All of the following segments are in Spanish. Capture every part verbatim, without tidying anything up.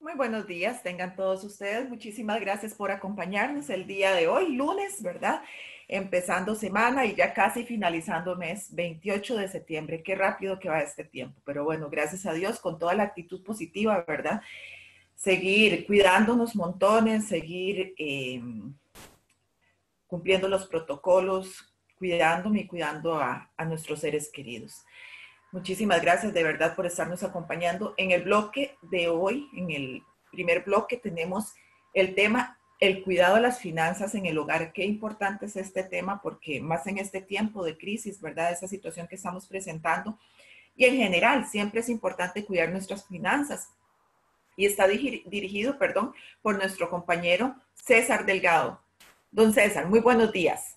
Muy buenos días, tengan todos ustedes. Muchísimas gracias por acompañarnos el día de hoy, lunes, ¿verdad? Empezando semana y ya casi finalizando mes, veintiocho de septiembre. Qué rápido que va este tiempo. Pero bueno, gracias a Dios, con toda la actitud positiva, ¿verdad? Seguir cuidándonos montones, seguir eh, cumpliendo los protocolos, cuidándome y cuidando a, a nuestros seres queridos. Muchísimas gracias de verdad por estarnos acompañando. En el bloque de hoy, en el primer bloque, tenemos el tema, el cuidado de las finanzas en el hogar. Qué importante es este tema porque más en este tiempo de crisis, ¿verdad? Esa situación que estamos presentando. Y en general, siempre es importante cuidar nuestras finanzas. Y está dirigido, perdón, por nuestro compañero César Delgado. Don César, muy buenos días.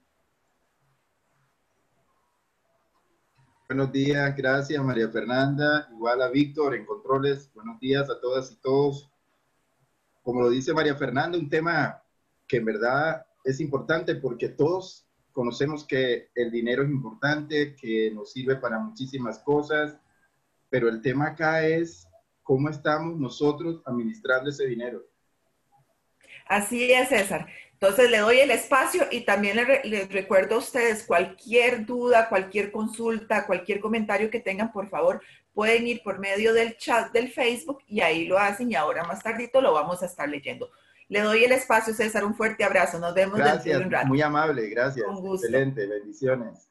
Buenos días, gracias María Fernanda, igual a Víctor en controles. Buenos días a todas y todos. Como lo dice María Fernanda, un tema que en verdad es importante porque todos conocemos que el dinero es importante, que nos sirve para muchísimas cosas, pero el tema acá es cómo estamos nosotros administrando ese dinero. Así es, César. Entonces le doy el espacio y también les, re les recuerdo a ustedes cualquier duda, cualquier consulta, cualquier comentario que tengan, por favor, pueden ir por medio del chat del Facebook y ahí lo hacen y ahora más tardito lo vamos a estar leyendo. Le doy el espacio, César, un fuerte abrazo. Nos vemos dentro de Gracias, un rato. muy amable, Con gracias, gusto. excelente, bendiciones.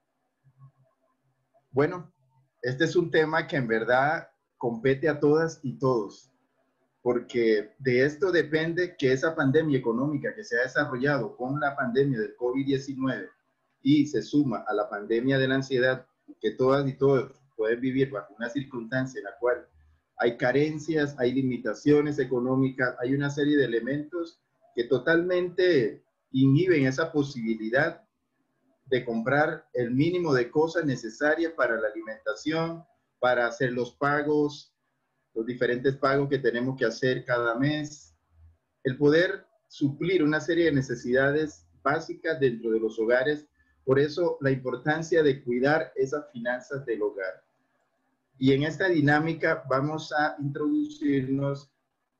Bueno, este es un tema que en verdad compete a todas y todos, porque de esto depende que esa pandemia económica que se ha desarrollado con la pandemia del COVID diecinueve y se suma a la pandemia de la ansiedad, que todas y todos pueden vivir bajo una circunstancia en la cual hay carencias, hay limitaciones económicas, hay una serie de elementos que totalmente inhiben esa posibilidad de comprar el mínimo de cosas necesarias para la alimentación, para hacer los pagos, los diferentes pagos que tenemos que hacer cada mes, el poder suplir una serie de necesidades básicas dentro de los hogares. Por eso la importancia de cuidar esas finanzas del hogar. Y en esta dinámica vamos a introducirnos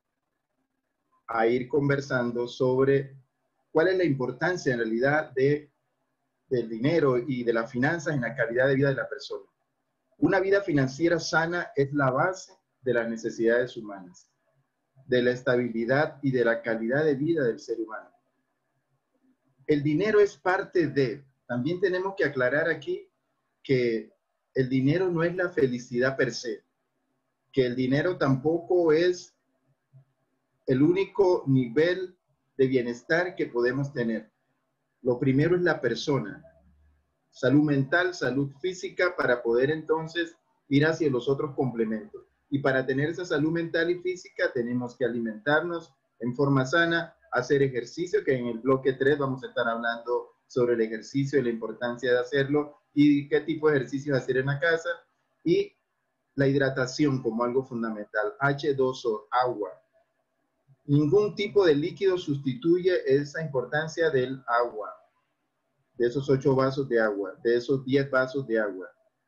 a ir conversando sobre cuál es la importancia en realidad de, del dinero y de las finanzas en la calidad de vida de la persona. Una vida financiera sana es la base de las necesidades humanas, de la estabilidad y de la calidad de vida del ser humano. El dinero es parte de, también tenemos que aclarar aquí que el dinero no es la felicidad per se, que el dinero tampoco es el único nivel de bienestar que podemos tener. Lo primero es la persona, salud mental, salud física, para poder entonces ir hacia los otros complementos. Y para tener esa salud mental y física tenemos que alimentarnos en forma sana, hacer ejercicio, que en el bloque tres vamos a estar hablando sobre el ejercicio y la importancia de hacerlo y qué tipo de ejercicios hacer en la casa, y la hidratación como algo fundamental, hache dos o, agua. Ningún tipo de líquido sustituye esa importancia del agua, de esos ocho vasos de agua, de esos diez vasos de agua.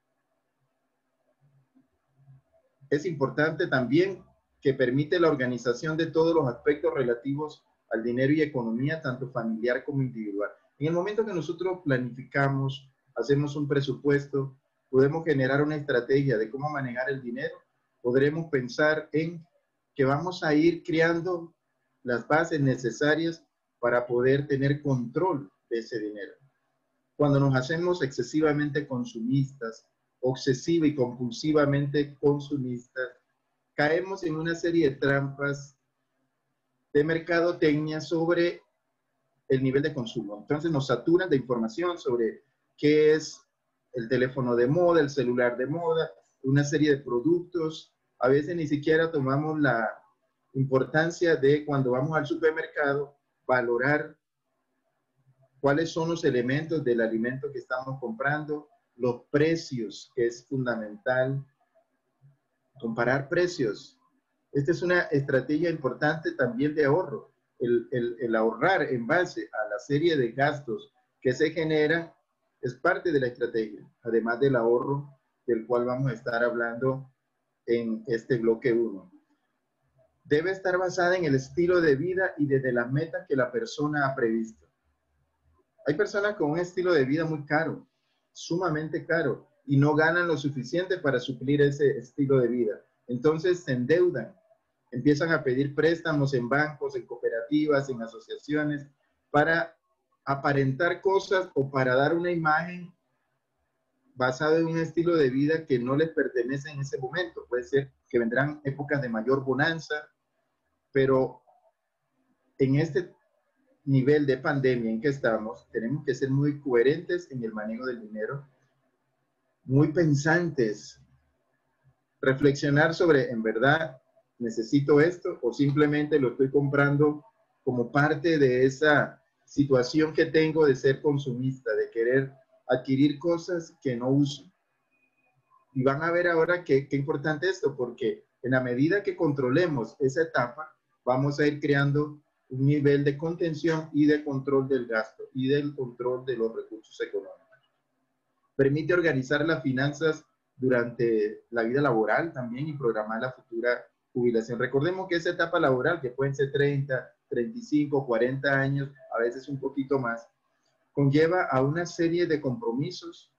Es importante también que permite la organización de todos los aspectos relativos al dinero y economía, tanto familiar como individual. En el momento que nosotros planificamos, hacemos un presupuesto, podemos generar una estrategia de cómo manejar el dinero, podremos pensar en que vamos a ir creando las bases necesarias para poder tener control de ese dinero. Cuando nos hacemos excesivamente consumistas, obsesiva y compulsivamente consumistas, caemos en una serie de trampas de mercadotecnia sobre el nivel de consumo. Entonces nos saturan de información sobre qué es el teléfono de moda, el celular de moda, una serie de productos. A veces ni siquiera tomamos la importancia de, cuando vamos al supermercado, valorar cuáles son los elementos del alimento que estamos comprando, los precios, que es fundamental, comparar precios. Esta es una estrategia importante también de ahorro, el, el, el ahorrar en base a la serie de gastos que se generan es parte de la estrategia, además del ahorro del cual vamos a estar hablando en este bloque uno. debe estar basada en el estilo de vida y desde las metas que la persona ha previsto. Hay personas con un estilo de vida muy caro, sumamente caro, y no ganan lo suficiente para suplir ese estilo de vida. Entonces se endeudan, empiezan a pedir préstamos en bancos, en cooperativas, en asociaciones, para aparentar cosas o para dar una imagen basada en un estilo de vida que no les pertenece en ese momento. Puede ser que vendrán épocas de mayor bonanza, pero en este nivel de pandemia en que estamos, tenemos que ser muy coherentes en el manejo del dinero, muy pensantes, reflexionar sobre, ¿en verdad necesito esto o simplemente lo estoy comprando como parte de esa situación que tengo de ser consumista, de querer adquirir cosas que no uso? Y van a ver ahora qué, qué importante esto, porque en la medida que controlemos esa etapa, vamos a ir creando un nivel de contención y de control del gasto y del control de los recursos económicos. Permite organizar las finanzas durante la vida laboral también y programar la futura jubilación. Recordemos que esa etapa laboral, que pueden ser treinta, treinta y cinco, cuarenta años, a veces un poquito más, conlleva a una serie de compromisos: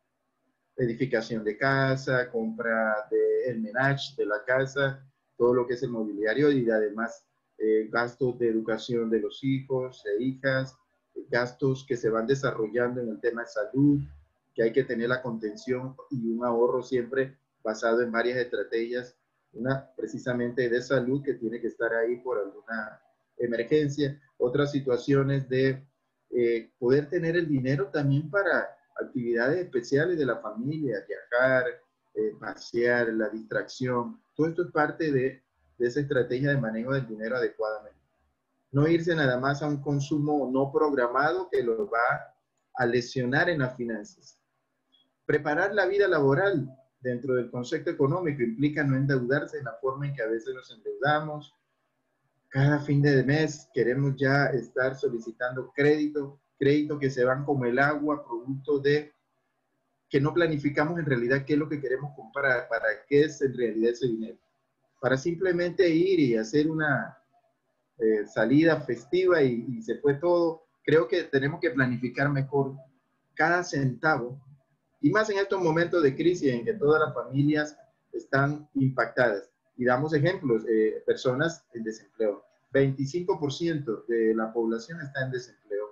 edificación de casa, compra del menage de la casa, todo lo que es el mobiliario y además eh, gastos de educación de los hijos e hijas, gastos que se van desarrollando en el tema de salud, que hay que tener la contención y un ahorro siempre basado en varias estrategias, una precisamente de salud que tiene que estar ahí por alguna emergencia, otras situaciones de eh, poder tener el dinero también para actividades especiales de la familia, viajar, eh, pasear, la distracción. Todo esto es parte de, de esa estrategia de manejo del dinero adecuadamente. No irse nada más a un consumo no programado que lo va a lesionar en las finanzas. Preparar la vida laboral dentro del concepto económico implica no endeudarse en la forma en que a veces nos endeudamos. Cada fin de mes queremos ya estar solicitando crédito, crédito que se van como el agua, producto de que no planificamos en realidad qué es lo que queremos comprar, para qué es en realidad ese dinero. Para simplemente ir y hacer una eh, salida festiva y, y se fue todo. Creo que tenemos que planificar mejor cada centavo, y más en estos momentos de crisis en que todas las familias están impactadas. Y damos ejemplos, eh, personas en desempleo. veinticinco por ciento de la población está en desempleo.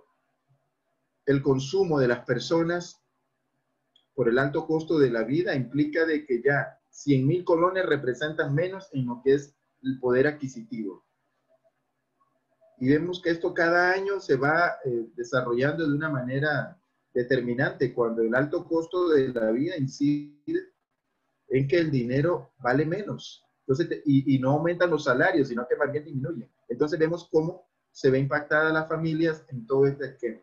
El consumo de las personas por el alto costo de la vida implica de que ya cien mil colones representan menos en lo que es el poder adquisitivo. Y vemos que esto cada año se va eh, desarrollando de una manera determinante, cuando el alto costo de la vida incide en que el dinero vale menos. Entonces, y, y no aumentan los salarios, sino que más bien disminuyen. Entonces vemos cómo se ve impactada a las familias en todo este esquema.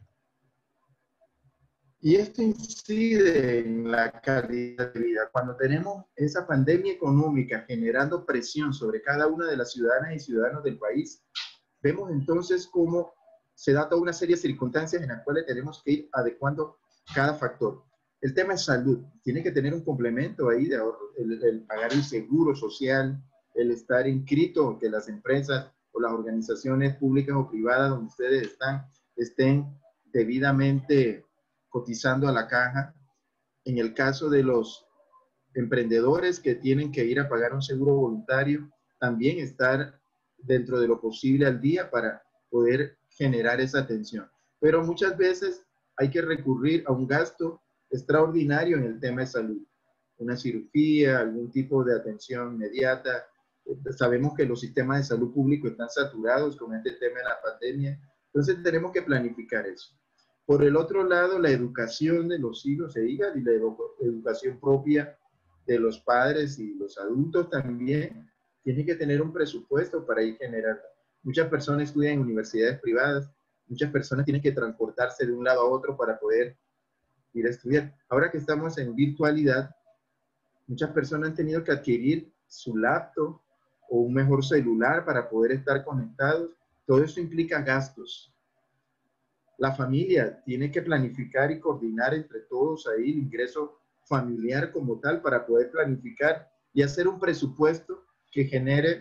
Y esto incide en la calidad de vida. Cuando tenemos esa pandemia económica generando presión sobre cada una de las ciudadanas y ciudadanos del país, vemos entonces cómo se da toda una serie de circunstancias en las cuales tenemos que ir adecuando cada factor. El tema de salud tiene que tener un complemento ahí de ahorro, el, el pagar el seguro social, el estar inscrito, que las empresas o las organizaciones públicas o privadas donde ustedes están, estén debidamente cotizando a la caja. En el caso de los emprendedores que tienen que ir a pagar un seguro voluntario, también estar dentro de lo posible al día para poder generar esa atención. Pero muchas veces hay que recurrir a un gasto extraordinario en el tema de salud. Una cirugía, algún tipo de atención inmediata. Sabemos que los sistemas de salud público están saturados con este tema de la pandemia. Entonces tenemos que planificar eso. Por el otro lado, la educación de los hijos e hijas y la educación propia de los padres y los adultos también tiene que tener un presupuesto para ir generando. Muchas personas estudian en universidades privadas, muchas personas tienen que transportarse de un lado a otro para poder ir a estudiar. Ahora que estamos en virtualidad, muchas personas han tenido que adquirir su laptop o un mejor celular para poder estar conectados. Todo eso implica gastos. La familia tiene que planificar y coordinar entre todos ahí el ingreso familiar como tal para poder planificar y hacer un presupuesto que genere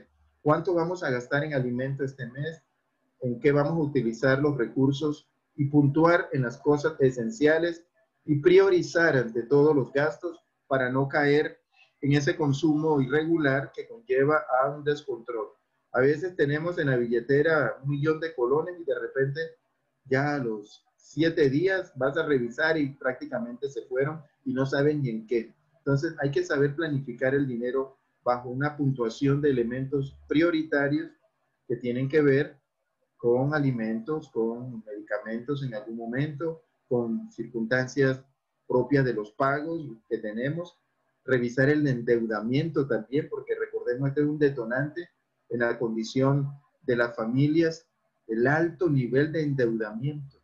cuánto vamos a gastar en alimento este mes, en qué vamos a utilizar los recursos y puntuar en las cosas esenciales y priorizar ante todos los gastos para no caer en ese consumo irregular que conlleva a un descontrol. A veces tenemos en la billetera un millón de colones y de repente ya a los siete días vas a revisar y prácticamente se fueron y no saben ni en qué. Entonces hay que saber planificar el dinero bajo una puntuación de elementos prioritarios que tienen que ver con alimentos, con medicamentos en algún momento, con circunstancias propias de los pagos que tenemos, revisar el endeudamiento también, porque recordemos que este es un detonante en la condición de las familias, el alto nivel de endeudamiento,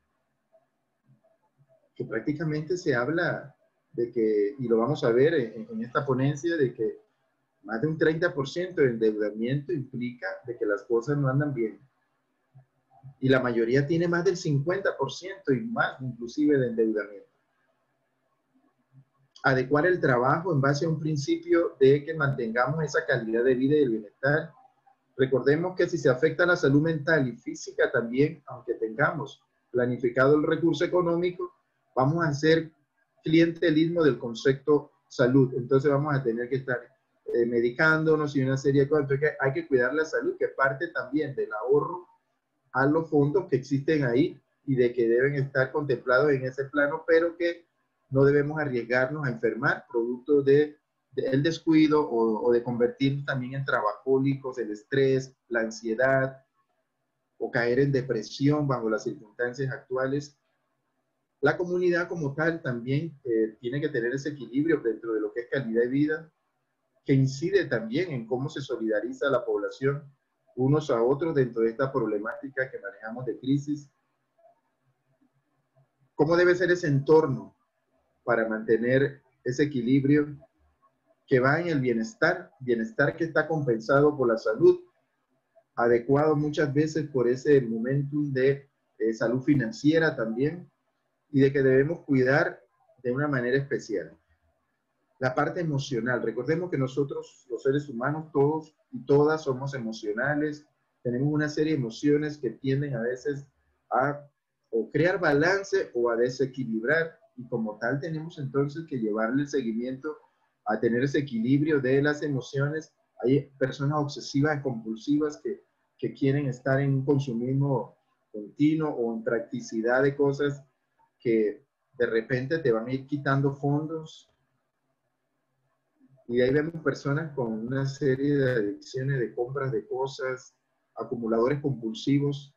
que prácticamente se habla de que, y lo vamos a ver en, en esta ponencia, de que más de un treinta por ciento de endeudamiento implica de que las cosas no andan bien. Y la mayoría tiene más del cincuenta por ciento y más inclusive de endeudamiento. Adecuar el trabajo en base a un principio de que mantengamos esa calidad de vida y el bienestar. Recordemos que si se afecta la salud mental y física también, aunque tengamos planificado el recurso económico, vamos a hacer clientelismo del concepto salud. Entonces vamos a tener que estar eh, medicándonos y una serie de cosas. Entonces hay que cuidar la salud, que parte también del ahorro a los fondos que existen ahí y de que deben estar contemplados en ese plano, pero que no debemos arriesgarnos a enfermar producto de, de el descuido o, o de convertirnos también en trabajólicos, el estrés, la ansiedad o caer en depresión bajo las circunstancias actuales. La comunidad como tal también eh, tiene que tener ese equilibrio dentro de lo que es calidad de vida, que incide también en cómo se solidariza la población unos a otros dentro de esta problemática que manejamos de crisis. ¿Cómo debe ser ese entorno para mantener ese equilibrio que va en el bienestar, bienestar que está compensado por la salud, adecuado muchas veces por ese momentum de eh, salud financiera también, y de que debemos cuidar de una manera especial? La parte emocional. Recordemos que nosotros, los seres humanos, todos y todas somos emocionales, tenemos una serie de emociones que tienden a veces a o crear balance o a desequilibrar, y como tal tenemos entonces que llevarle el seguimiento a tener ese equilibrio de las emociones. Hay personas obsesivas, compulsivas que, que quieren estar en un consumismo continuo o en practicidad de cosas que de repente te van a ir quitando fondos. Y ahí vemos personas con una serie de adicciones, de compras de cosas, acumuladores compulsivos.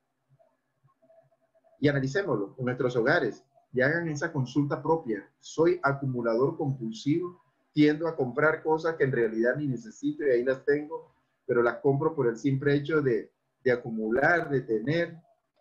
Y analicémoslo en nuestros hogares y hagan esa consulta propia. ¿Soy acumulador compulsivo? Tiendo a comprar cosas que en realidad ni necesito y ahí las tengo, pero las compro por el simple hecho de, de acumular, de tener.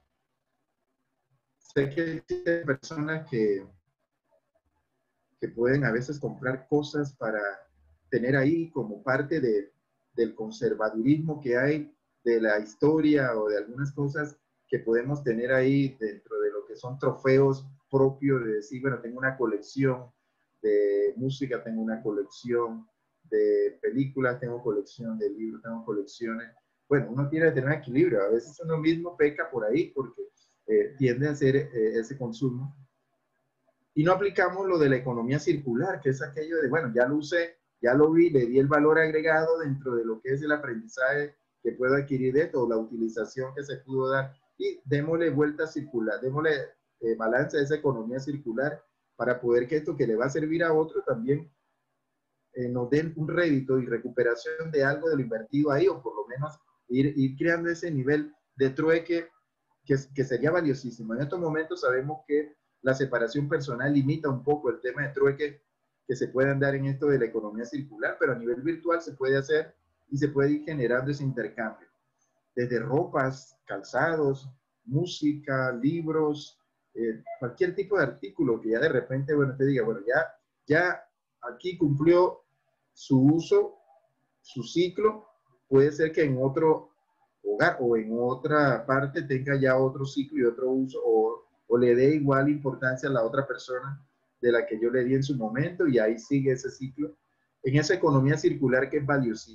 Sé que hay personas que, que pueden a veces comprar cosas para tener ahí como parte de, del conservadurismo que hay de la historia o de algunas cosas que podemos tener ahí dentro de lo que son trofeos propios de decir, bueno, tengo una colección de música, tengo una colección de películas, tengo colección de libros, tengo colecciones. Bueno, uno tiene que tener un equilibrio. A veces uno mismo peca por ahí porque eh, tiende a hacer eh, ese consumo. Y no aplicamos lo de la economía circular, que es aquello de, bueno, ya lo usé, ya lo vi, le di el valor agregado dentro de lo que es el aprendizaje que puedo adquirir de esto, o la utilización que se pudo dar, y démosle vuelta circular, démosle eh, balance a esa economía circular para poder que esto que le va a servir a otro también eh, nos den un rédito y recuperación de algo de lo invertido ahí, o por lo menos ir, ir creando ese nivel de trueque que, que sería valiosísimo. En estos momentos sabemos que la separación personal limita un poco el tema de trueque que se puedan dar en esto de la economía circular, pero a nivel virtual se puede hacer y se puede ir generando ese intercambio. Desde ropas, calzados, música, libros, eh, cualquier tipo de artículo que ya de repente, bueno, te diga, bueno, ya, ya aquí cumplió su uso, su ciclo, puede ser que en otro hogar o en otra parte tenga ya otro ciclo y otro uso, o, o le dé igual importancia a la otra persona de la que yo le di en su momento, y ahí sigue ese ciclo, en esa economía circular que es valiosísima.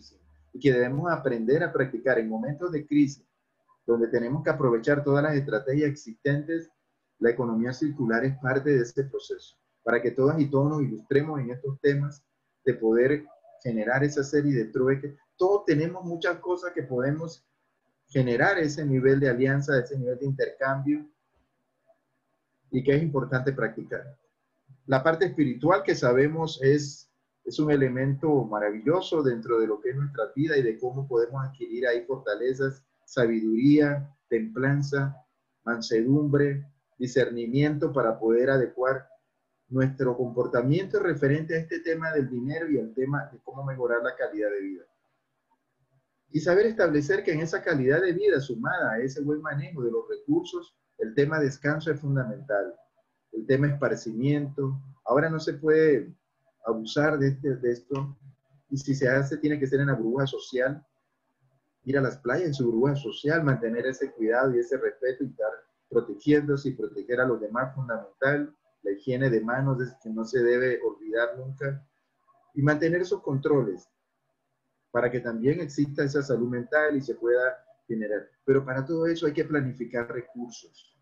y que debemos aprender a practicar en momentos de crisis, donde tenemos que aprovechar todas las estrategias existentes. La economía circular es parte de ese proceso, para que todas y todos nos ilustremos en estos temas de poder generar esa serie de trueques. Todos tenemos muchas cosas que podemos generar ese nivel de alianza, ese nivel de intercambio, y que es importante practicar. La parte espiritual, que sabemos es, es un elemento maravilloso dentro de lo que es nuestra vida y de cómo podemos adquirir ahí fortalezas, sabiduría, templanza, mansedumbre, discernimiento para poder adecuar nuestro comportamiento referente a este tema del dinero y el tema de cómo mejorar la calidad de vida. Y saber establecer que en esa calidad de vida, sumada a ese buen manejo de los recursos, el tema descanso es fundamental. El tema esparcimiento. Ahora no se puede abusar de, este, de esto. Y si se hace, tiene que ser en la burbuja social. Ir a las playas en su burbuja social, mantener ese cuidado y ese respeto y estar protegiéndose y proteger a los demás, fundamental. La higiene de manos es que no se debe olvidar nunca. Y mantener esos controles para que también exista esa salud mental y se pueda generar. Pero para todo eso hay que planificar recursos.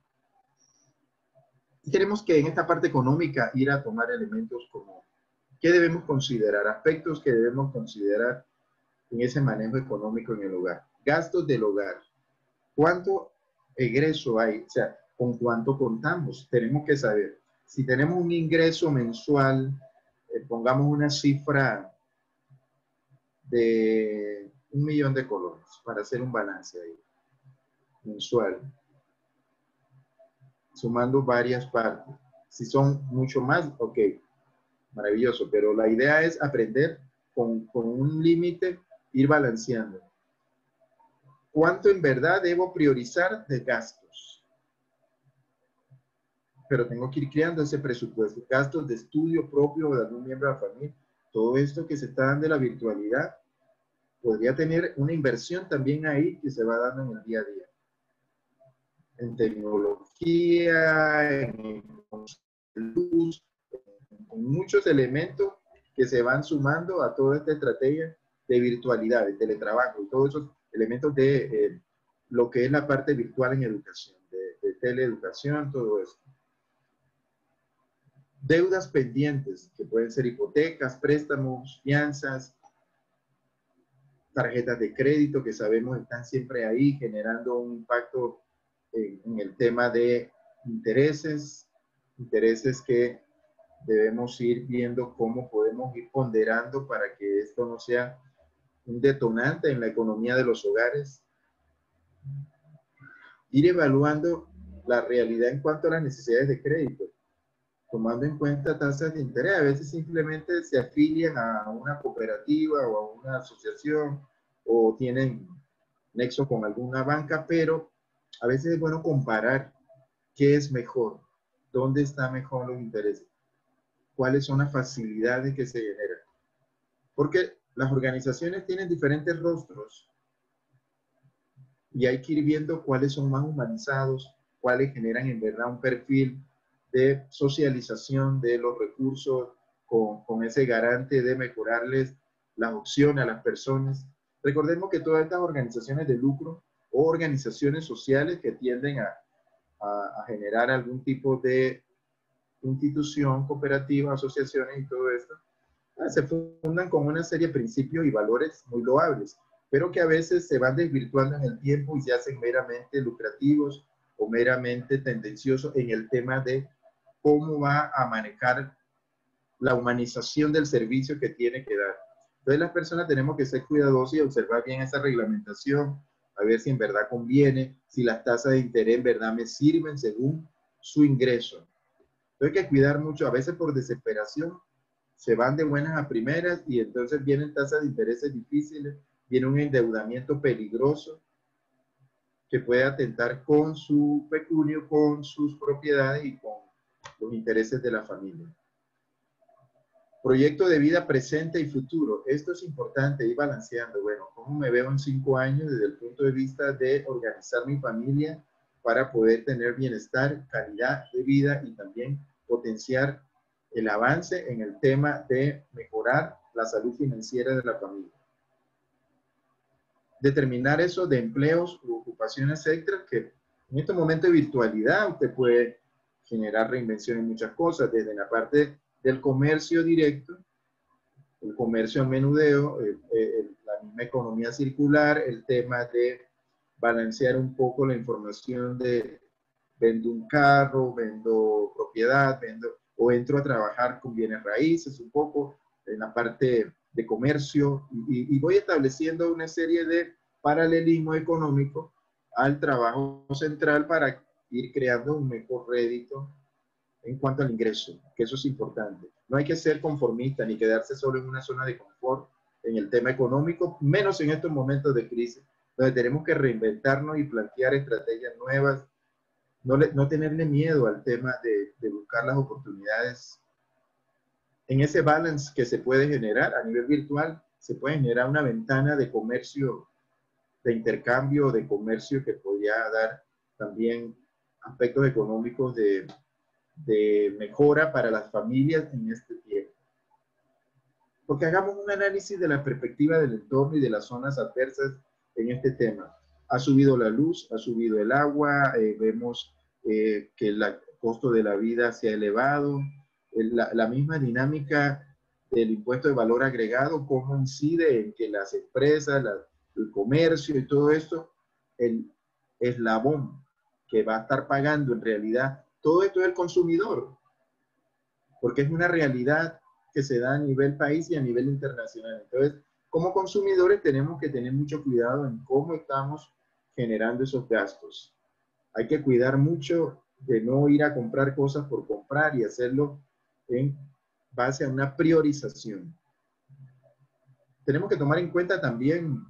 Y tenemos que en esta parte económica ir a tomar elementos como qué debemos considerar, aspectos que debemos considerar en ese manejo económico en el hogar. Gastos del hogar. ¿Cuánto egreso hay? O sea, ¿con cuánto contamos? Tenemos que saber. Si tenemos un ingreso mensual, eh, pongamos una cifra de un millón de colones para hacer un balance ahí, mensual, sumando varias partes. Si son mucho más, ok, maravilloso, pero la idea es aprender con, con un límite, ir balanceando. ¿Cuánto en verdad debo priorizar de gastos? Pero tengo que ir creando ese presupuesto, gastos de estudio propio de algún miembro de la familia, todo esto que se está dando de la virtualidad, podría tener una inversión también ahí que se va dando en el día a día. En tecnología, en luz, en muchos elementos que se van sumando a toda esta estrategia de virtualidad, de teletrabajo, y todos esos elementos de eh, lo que es la parte virtual en educación, de, de teleeducación, todo eso. Deudas pendientes, que pueden ser hipotecas, préstamos, fianzas, tarjetas de crédito que sabemos están siempre ahí generando un impacto en, en el tema de intereses, intereses que debemos ir viendo cómo podemos ir ponderando para que esto no sea un detonante en la economía de los hogares. Ir evaluando la realidad en cuanto a las necesidades de crédito, tomando en cuenta tasas de interés. A veces simplemente se afilian a una cooperativa o a una asociación o tienen nexo con alguna banca, pero a veces es bueno comparar qué es mejor, dónde están mejor los intereses, cuáles son las facilidades que se generan. Porque las organizaciones tienen diferentes rostros y hay que ir viendo cuáles son más humanizados, cuáles generan en verdad un perfil de socialización de los recursos con, con ese garante de mejorarles las opciones a las personas. Recordemos que todas estas organizaciones de lucro o organizaciones sociales que tienden a, a, a generar algún tipo de institución, cooperativa, asociaciones y todo esto, se fundan con una serie de principios y valores muy loables, pero que a veces se van desvirtuando en el tiempo y se hacen meramente lucrativos o meramente tendenciosos en el tema de cómo va a manejar la humanización del servicio que tiene que dar. Entonces las personas tenemos que ser cuidadosos y observar bien esa reglamentación, a ver si en verdad conviene, si las tasas de interés en verdad me sirven según su ingreso. Entonces hay que cuidar mucho, a veces por desesperación se van de buenas a primeras y entonces vienen tasas de intereses difíciles, viene un endeudamiento peligroso que puede atentar con su pecunio, con sus propiedades y con los intereses de la familia. Proyecto de vida presente y futuro. Esto es importante, ir balanceando. Bueno, ¿cómo me veo en cinco años desde el punto de vista de organizar mi familia para poder tener bienestar, calidad de vida y también potenciar el avance en el tema de mejorar la salud financiera de la familia? determinar eso de empleos u ocupaciones extras, que en este momento de virtualidad usted puede generar reinvención en muchas cosas, desde la parte del comercio directo, el comercio al menudeo, el, el, la misma economía circular, el tema de balancear un poco la información de vendo un carro, vendo propiedad, vendo, o entro a trabajar con bienes raíces un poco en la parte de comercio y, y voy estableciendo una serie de paralelismo económico al trabajo central para ir creando un mejor rédito en cuanto al ingreso, que eso es importante. No hay que ser conformista ni quedarse solo en una zona de confort en el tema económico, menos en estos momentos de crisis, donde tenemos que reinventarnos y plantear estrategias nuevas, no, le, no tenerle miedo al tema de, de buscar las oportunidades. En ese balance que se puede generar a nivel virtual, se puede generar una ventana de comercio, de intercambio, de comercio que podría dar también aspectos económicos de, de mejora para las familias en este tiempo. Porque hagamos un análisis de la perspectiva del entorno y de las zonas adversas en este tema. Ha subido la luz, ha subido el agua, eh, vemos eh, que el costo de la vida se ha elevado, la, la misma dinámica del impuesto de valor agregado, cómo incide en que las empresas, la, el comercio y todo esto, el eslabón que va a estar pagando en realidad, todo esto es el consumidor, porque es una realidad que se da a nivel país y a nivel internacional. Entonces, como consumidores tenemos que tener mucho cuidado en cómo estamos generando esos gastos. Hay que cuidar mucho de no ir a comprar cosas por comprar y hacerlo en base a una priorización. Tenemos que tomar en cuenta también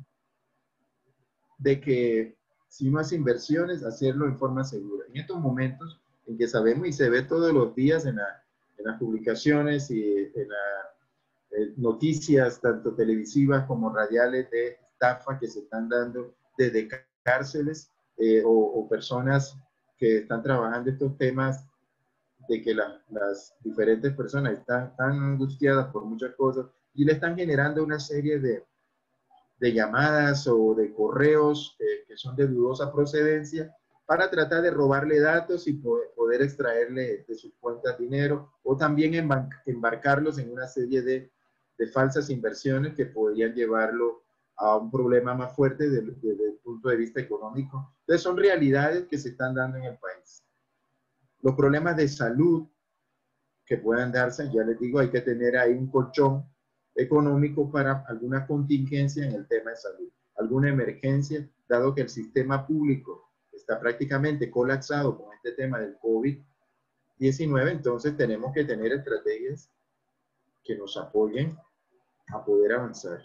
de que si uno hace inversiones, hacerlo en forma segura. En estos momentos en que sabemos y se ve todos los días en, la, en las publicaciones y en las eh, noticias, tanto televisivas como radiales, de estafa que se están dando desde cárceles eh, o, o personas que están trabajando estos temas, de que la, las diferentes personas están tan angustiadas por muchas cosas y le están generando una serie de, de llamadas o de correos eh, que son de dudosa procedencia para tratar de robarle datos y poder, poder extraerle de sus cuentas dinero o también embarcarlos en una serie de, de falsas inversiones que podrían llevarlo a un problema más fuerte desde, desde el punto de vista económico. Entonces son realidades que se están dando en el país. Los problemas de salud que puedan darse, ya les digo, hay que tener ahí un colchón económico para alguna contingencia en el tema de salud, alguna emergencia, dado que el sistema público está prácticamente colapsado con este tema del COVID diecinueve, entonces tenemos que tener estrategias que nos apoyen a poder avanzar.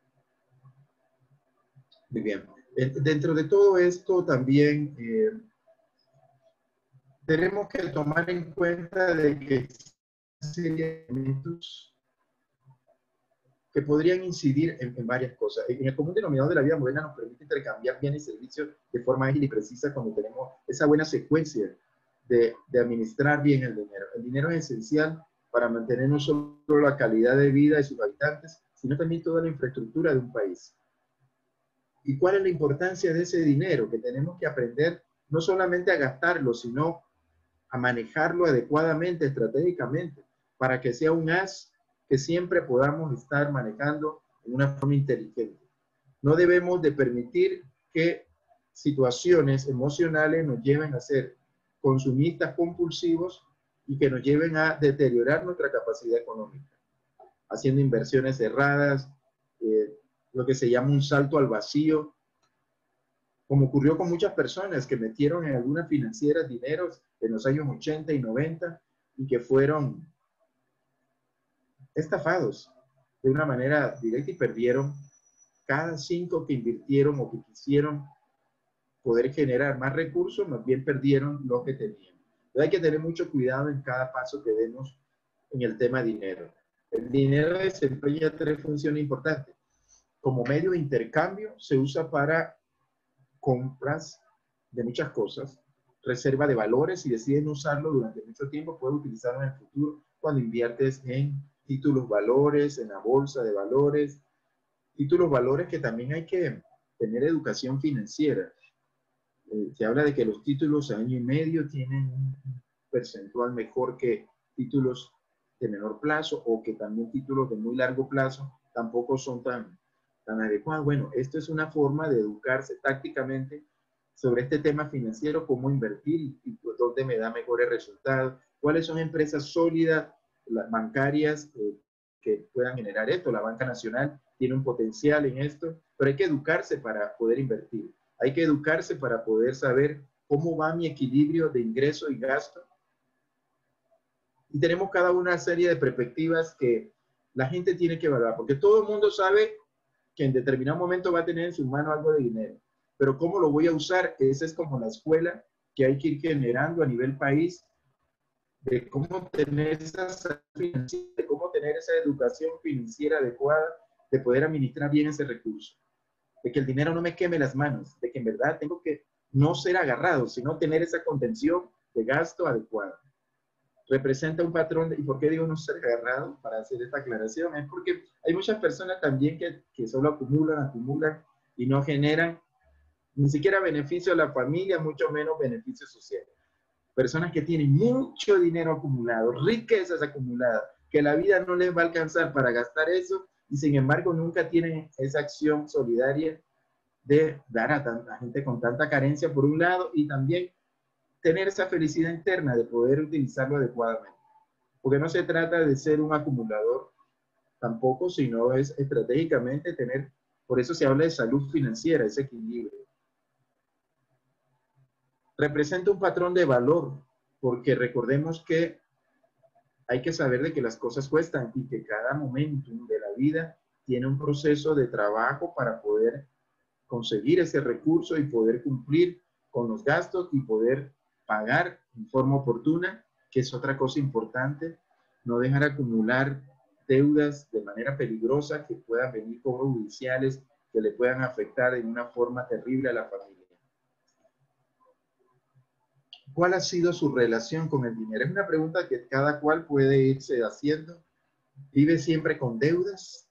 Muy bien. Dentro de todo esto también eh, tenemos que tomar en cuenta de que hay elementos que podrían incidir en, en varias cosas. En el común denominador de la vida moderna nos permite intercambiar bienes y servicios de forma ágil y precisa cuando tenemos esa buena secuencia de, de administrar bien el dinero. El dinero es esencial para mantener no solo la calidad de vida de sus habitantes, sino también toda la infraestructura de un país. ¿Y cuál es la importancia de ese dinero? Que tenemos que aprender no solamente a gastarlo, sino a manejarlo adecuadamente, estratégicamente, para que sea un as que siempre podamos estar manejando en una forma inteligente. No debemos de permitir que situaciones emocionales nos lleven a ser consumistas compulsivos y que nos lleven a deteriorar nuestra capacidad económica, haciendo inversiones erradas, eh, lo que se llama un salto al vacío, como ocurrió con muchas personas que metieron en algunas financieras dineros en los años ochenta y noventa y que fueron estafados de una manera directa y perdieron cada cinco que invirtieron o que quisieron poder generar más recursos, más bien perdieron lo que tenían. Entonces hay que tener mucho cuidado en cada paso que demos en el tema dinero. El dinero desempeña tres funciones importantes. Como medio de intercambio se usa para compras de muchas cosas, reserva de valores, si deciden usarlo durante mucho tiempo, puedes utilizarlo en el futuro cuando inviertes en títulos valores, en la bolsa de valores, títulos valores que también hay que tener educación financiera. Eh, se habla de que los títulos a año y medio tienen un percentual mejor que títulos de menor plazo, o que también títulos de muy largo plazo tampoco son tan, tan adecuados. Bueno, esto es una forma de educarse tácticamente sobre este tema financiero, cómo invertir y, y dónde me da mejores resultados, cuáles son empresas sólidas, las bancarias, eh, que puedan generar esto. La Banca Nacional tiene un potencial en esto, pero hay que educarse para poder invertir. Hay que educarse para poder saber cómo va mi equilibrio de ingreso y gasto. Y tenemos cada una serie de perspectivas que la gente tiene que evaluar, porque todo el mundo sabe que en determinado momento va a tener en su mano algo de dinero, pero ¿cómo lo voy a usar? Esa es como la escuela que hay que ir generando a nivel país, de cómo tener esa salud financiera, de cómo tener esa educación financiera adecuada, de poder administrar bien ese recurso, de que el dinero no me queme las manos, de que en verdad tengo que no ser agarrado, sino tener esa contención de gasto adecuada. Representa un patrón, de, ¿y por qué digo no ser agarrado? Para hacer esta aclaración, es porque hay muchas personas también que, que solo acumulan, acumulan y no generan ni siquiera beneficio a la familia, mucho menos beneficio social. Personas que tienen mucho dinero acumulado, riquezas acumuladas, que la vida no les va a alcanzar para gastar eso, y sin embargo nunca tienen esa acción solidaria de dar a tanta gente con tanta carencia por un lado, y también tener esa felicidad interna de poder utilizarlo adecuadamente. Porque no se trata de ser un acumulador tampoco, sino es estratégicamente tener, por eso se habla de salud financiera, ese equilibrio. Representa un patrón de valor, porque recordemos que hay que saber de que las cosas cuestan y que cada momento de la vida tiene un proceso de trabajo para poder conseguir ese recurso y poder cumplir con los gastos y poder pagar en forma oportuna, que es otra cosa importante, no dejar acumular deudas de manera peligrosa que puedan venir cobros judiciales que le puedan afectar en una forma terrible a la familia. ¿Cuál ha sido su relación con el dinero? Es una pregunta que cada cual puede irse haciendo. ¿Vive siempre con deudas?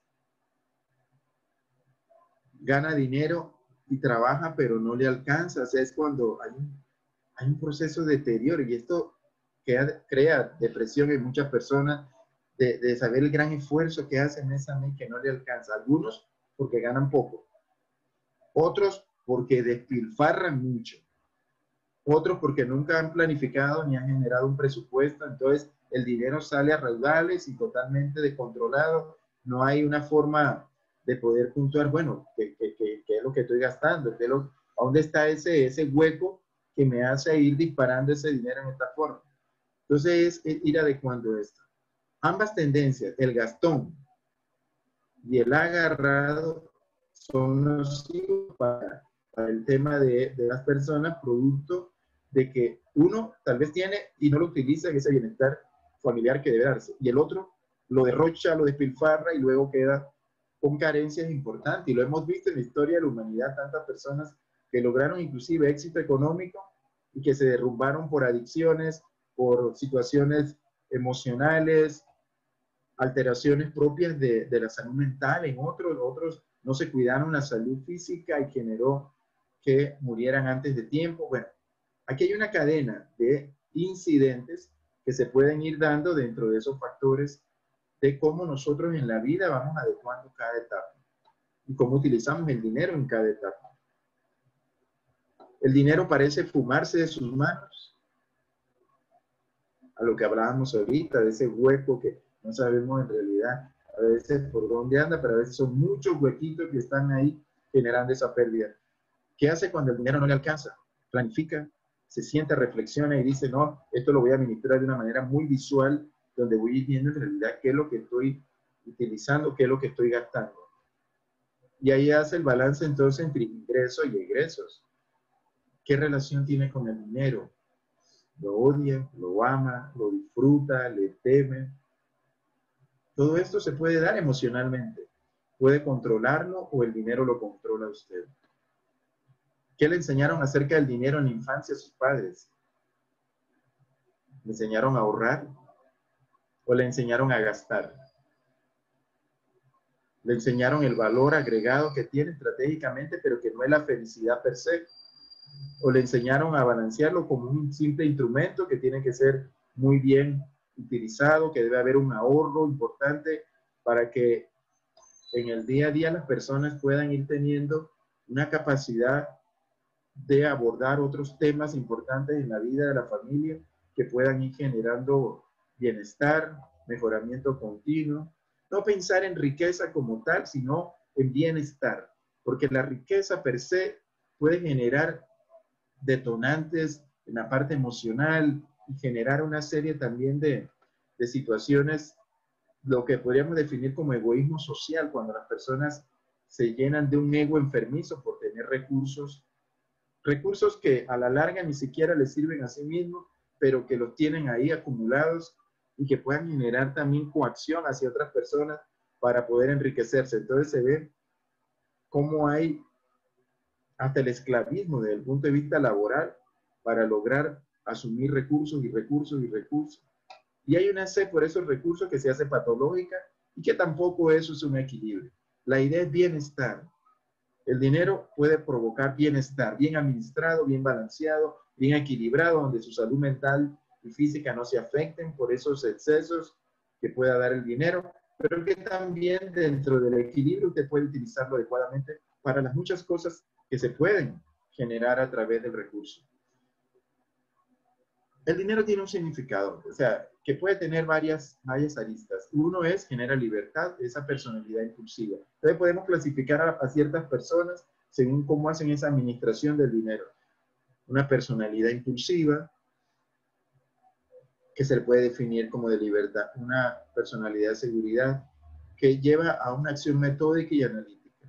¿Gana dinero y trabaja pero no le alcanza? O sea, es cuando hay un, hay un proceso de deterioro, y esto crea, crea depresión en muchas personas, de, de saber el gran esfuerzo que hacen mes a mes que no le alcanza. Algunos porque ganan poco, otros porque despilfarran mucho, otros porque nunca han planificado ni han generado un presupuesto, entonces el dinero sale a raudales y totalmente descontrolado. No hay una forma de poder puntuar, bueno, ¿qué, qué, qué, qué es lo que estoy gastando? ¿Qué es lo, ¿a dónde está ese, ese hueco que me hace ir disparando ese dinero en esta forma? Entonces es ir adecuando esto. Ambas tendencias, el gastón y el agarrado, son nocivos para, para el tema de, de las personas, producto de que uno tal vez tiene y no lo utiliza en ese bienestar familiar que debe darse, y el otro lo derrocha, lo despilfarra y luego queda con carencias importantes. Y lo hemos visto en la historia de la humanidad, tantas personas que lograron inclusive éxito económico y que se derrumbaron por adicciones, por situaciones emocionales, alteraciones propias de, de la salud mental. En otros, otros no se cuidaron la salud física y generó que murieran antes de tiempo. Bueno, aquí hay una cadena de incidentes que se pueden ir dando dentro de esos factores de cómo nosotros en la vida vamos adecuando cada etapa y cómo utilizamos el dinero en cada etapa. El dinero parece fumarse de sus manos, a lo que hablábamos ahorita, de ese hueco que no sabemos en realidad a veces por dónde anda, pero a veces son muchos huequitos que están ahí generando esa pérdida. ¿Qué hace cuando el dinero no le alcanza? Planifica, se sienta, reflexiona y dice, no, esto lo voy a administrar de una manera muy visual, donde voy a ir viendo en realidad qué es lo que estoy utilizando, qué es lo que estoy gastando. Y ahí hace el balance entonces entre ingresos y egresos. ¿Qué relación tiene con el dinero? Lo odia, lo ama, lo disfruta, le teme. Todo esto se puede dar emocionalmente. Puede controlarlo o el dinero lo controla a usted. ¿Qué le enseñaron acerca del dinero en la infancia a sus padres? ¿Le enseñaron a ahorrar o le enseñaron a gastar? Le enseñaron el valor agregado que tiene estratégicamente, pero que no es la felicidad per se. O le enseñaron a balancearlo como un simple instrumento que tiene que ser muy bien utilizado, que debe haber un ahorro importante para que en el día a día las personas puedan ir teniendo una capacidad de abordar otros temas importantes en la vida de la familia que puedan ir generando bienestar, mejoramiento continuo. No pensar en riqueza como tal, sino en bienestar, porque la riqueza per se puede generar detonantes en la parte emocional y generar una serie también de, de situaciones, lo que podríamos definir como egoísmo social, cuando las personas se llenan de un ego enfermizo por tener recursos, recursos que a la larga ni siquiera les sirven a sí mismos, pero que los tienen ahí acumulados y que puedan generar también coacción hacia otras personas para poder enriquecerse. Entonces se ve cómo hay hasta el esclavismo desde el punto de vista laboral para lograr asumir recursos y recursos y recursos. Y hay una sed por esos recursos que se hace patológica y que tampoco eso es un equilibrio. La idea es bienestar. El dinero puede provocar bienestar, bien administrado, bien balanceado, bien equilibrado, donde su salud mental y física no se afecten por esos excesos que pueda dar el dinero, pero que también dentro del equilibrio usted puede utilizarlo adecuadamente para las muchas cosas que se pueden generar a través del recurso. El dinero tiene un significado, o sea, que puede tener varias, varias aristas. Uno es, genera libertad, esa personalidad impulsiva. Entonces podemos clasificar a, a ciertas personas según cómo hacen esa administración del dinero. Una personalidad impulsiva, que se le puede definir como de libertad. Una personalidad de seguridad, que lleva a una acción metódica y analítica.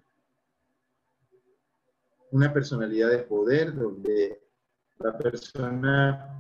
Una personalidad de poder, donde la persona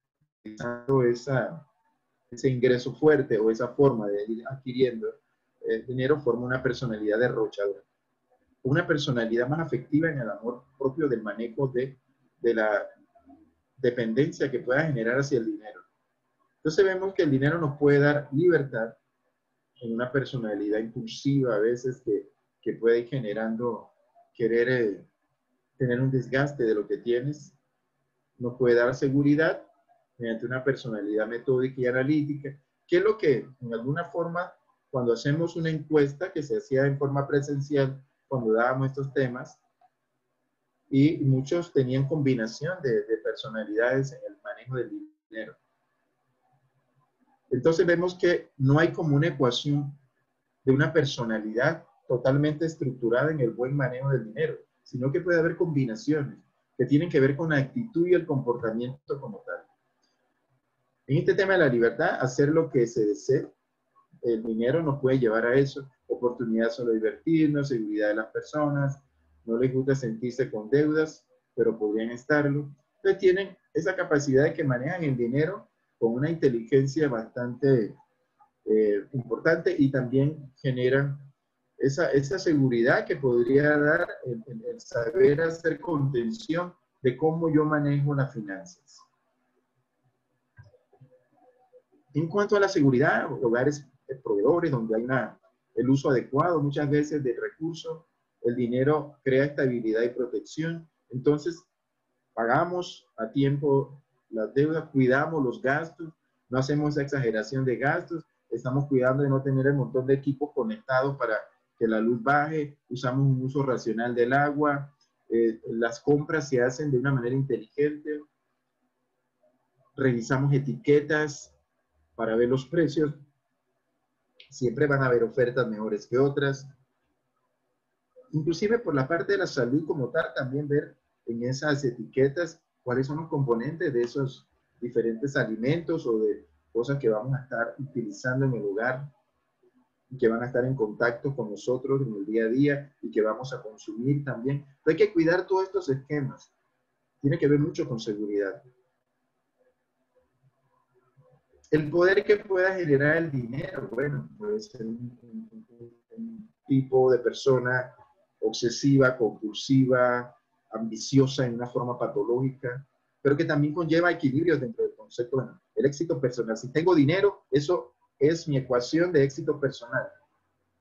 esa, ese ingreso fuerte o esa forma de ir adquiriendo el dinero forma una personalidad derrochadora. Una personalidad más afectiva en el amor propio del manejo de, de la dependencia que pueda generar hacia el dinero. Entonces vemos que el dinero nos puede dar libertad en una personalidad impulsiva a veces que, que puede ir generando, querer eh, tener un desgaste de lo que tienes. Nos puede dar seguridad mediante una personalidad metódica y analítica, que es lo que, en alguna forma, cuando hacemos una encuesta que se hacía en forma presencial, cuando dábamos estos temas, y muchos tenían combinación de, de personalidades en el manejo del dinero. Entonces vemos que no hay como una ecuación de una personalidad totalmente estructurada en el buen manejo del dinero, sino que puede haber combinaciones que tienen que ver con la actitud y el comportamiento como tal. En este tema de la libertad, hacer lo que se desee, el dinero nos puede llevar a eso, oportunidad solo de divertirnos, seguridad de las personas, no les gusta sentirse con deudas, pero podrían estarlo. Entonces tienen esa capacidad de que manejan el dinero con una inteligencia bastante eh, importante y también generan esa, esa seguridad que podría dar el, el, el saber hacer contención de cómo yo manejo las finanzas. En cuanto a la seguridad, hogares proveedores donde hay una, el uso adecuado muchas veces del recurso, el dinero crea estabilidad y protección. Entonces, pagamos a tiempo las deudas, cuidamos los gastos, no hacemos esa exageración de gastos, estamos cuidando de no tener el montón de equipos conectados para que la luz baje, usamos un uso racional del agua, eh, las compras se hacen de una manera inteligente, revisamos etiquetas para ver los precios, siempre van a haber ofertas mejores que otras. Inclusive por la parte de la salud como tal, también ver en esas etiquetas cuáles son los componentes de esos diferentes alimentos o de cosas que vamos a estar utilizando en el hogar y que van a estar en contacto con nosotros en el día a día y que vamos a consumir también. Entonces hay que cuidar todos estos esquemas. Tiene que ver mucho con seguridad. El poder que pueda generar el dinero, bueno, puede ser un, un, un tipo de persona obsesiva, compulsiva, ambiciosa en una forma patológica, pero que también conlleva equilibrios dentro del concepto. Bueno, el éxito personal. Si tengo dinero, eso es mi ecuación de éxito personal.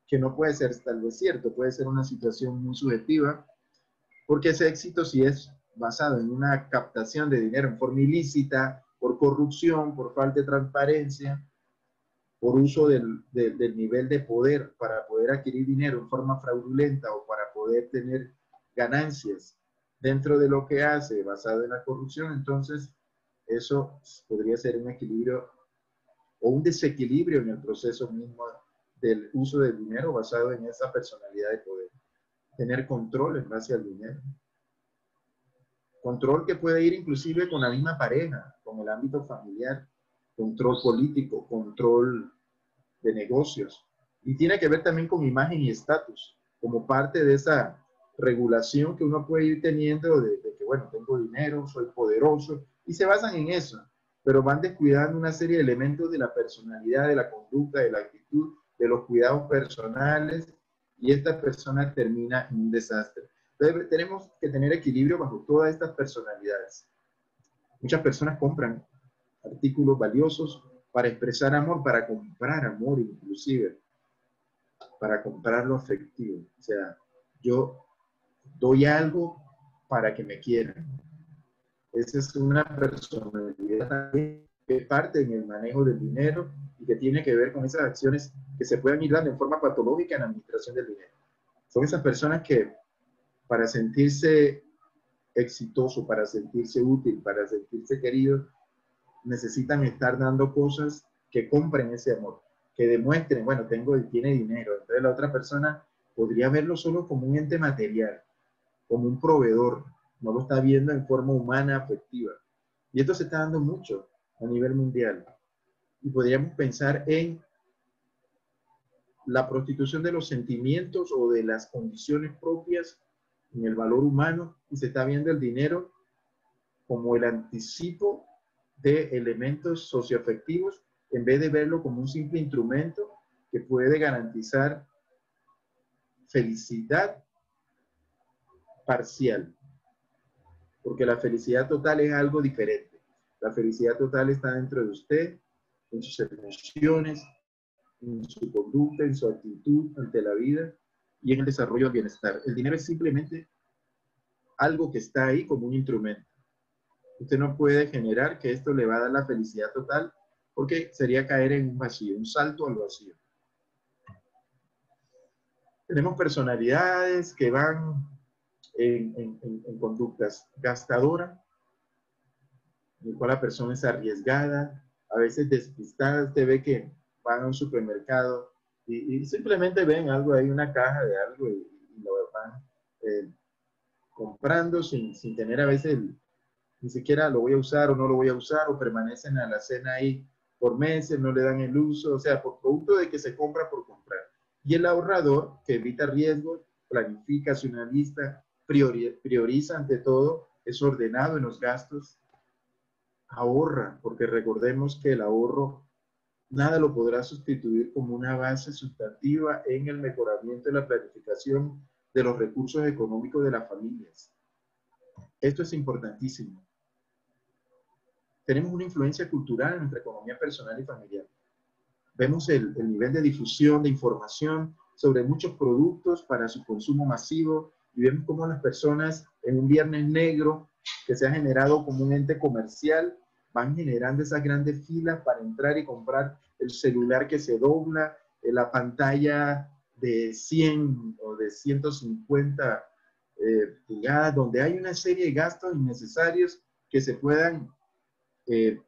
que no puede ser tal vez cierto, puede ser una situación muy subjetiva, porque ese éxito sí es basado en una captación de dinero en forma ilícita, por corrupción, por falta de transparencia, por uso del, de, del nivel de poder para poder adquirir dinero en forma fraudulenta o para poder tener ganancias dentro de lo que hace basado en la corrupción, entonces eso podría ser un equilibrio o un desequilibrio en el proceso mismo del uso del dinero basado en esa personalidad de poder. Tener control en base al dinero. Control que puede ir inclusive con la misma pareja, con el ámbito familiar, control político, control de negocios. Y tiene que ver también con imagen y estatus, como parte de esa regulación que uno puede ir teniendo de, de que, bueno, tengo dinero, soy poderoso, y se basan en eso, pero van descuidando una serie de elementos de la personalidad, de la conducta, de la actitud, de los cuidados personales, y esta persona termina en un desastre. Entonces, tenemos que tener equilibrio bajo todas estas personalidades. Muchas personas compran artículos valiosos para expresar amor, para comprar amor inclusive, para comprar lo afectivo. O sea, yo doy algo para que me quieran. Esa es una personalidad también que parte en el manejo del dinero y que tiene que ver con esas acciones que se pueden ir dando en forma patológica en la administración del dinero. Son esas personas que para sentirse exitoso, para sentirse útil, para sentirse querido, necesitan estar dando cosas que compren ese amor, que demuestren, bueno, tengo y tiene dinero. Entonces la otra persona podría verlo solo como un ente material, como un proveedor, no lo está viendo en forma humana, afectiva. Y esto se está dando mucho a nivel mundial. Y podríamos pensar en la prostitución de los sentimientos o de las condiciones propias en el valor humano, y se está viendo el dinero como el anticipo de elementos socioafectivos en vez de verlo como un simple instrumento que puede garantizar felicidad parcial. Porque la felicidad total es algo diferente. La felicidad total está dentro de usted, en sus emociones, en su conducta, en su actitud ante la vida y en el desarrollo del bienestar. El dinero es simplemente algo que está ahí como un instrumento. Usted no puede generar que esto le va a dar la felicidad total porque sería caer en un vacío, un salto al vacío. Tenemos personalidades que van en, en, en, en conductas gastadoras, en el cual la persona es arriesgada, a veces despistada. Usted ve que van a un supermercado y, y simplemente ven algo ahí, una caja de algo, y, y lo van eh, comprando sin, sin tener a veces el, ni siquiera lo voy a usar o no lo voy a usar, o permanecen a la cena ahí por meses, no le dan el uso, o sea, por producto de que se compra por comprar. Y el ahorrador, que evita riesgos, planifica, hace una lista, priori, prioriza ante todo, es ordenado en los gastos, ahorra, porque recordemos que el ahorro nada lo podrá sustituir como una base sustantiva en el mejoramiento de la planificación de los recursos económicos de las familias. Esto es importantísimo. Tenemos una influencia cultural en nuestra economía personal y familiar. Vemos el, el nivel de difusión de información sobre muchos productos para su consumo masivo y vemos cómo las personas en un viernes negro que se ha generado como un ente comercial van generando esas grandes filas para entrar y comprar el celular que se dobla, la pantalla de cien o de ciento cincuenta eh, pulgadas, donde hay una serie de gastos innecesarios que se puedan eh,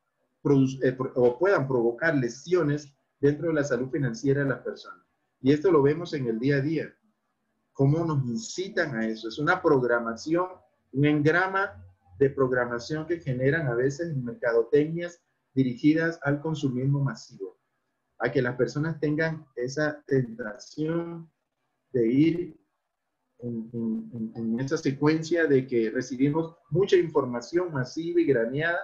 eh, o puedan provocar lesiones dentro de la salud financiera de las personas. Y esto lo vemos en el día a día. ¿Cómo nos incitan a eso? Es una programación, un engrama de programación que generan a veces mercadotecnias dirigidas al consumismo masivo, a que las personas tengan esa tentación de ir en, en, en esa secuencia de que recibimos mucha información masiva y graneada,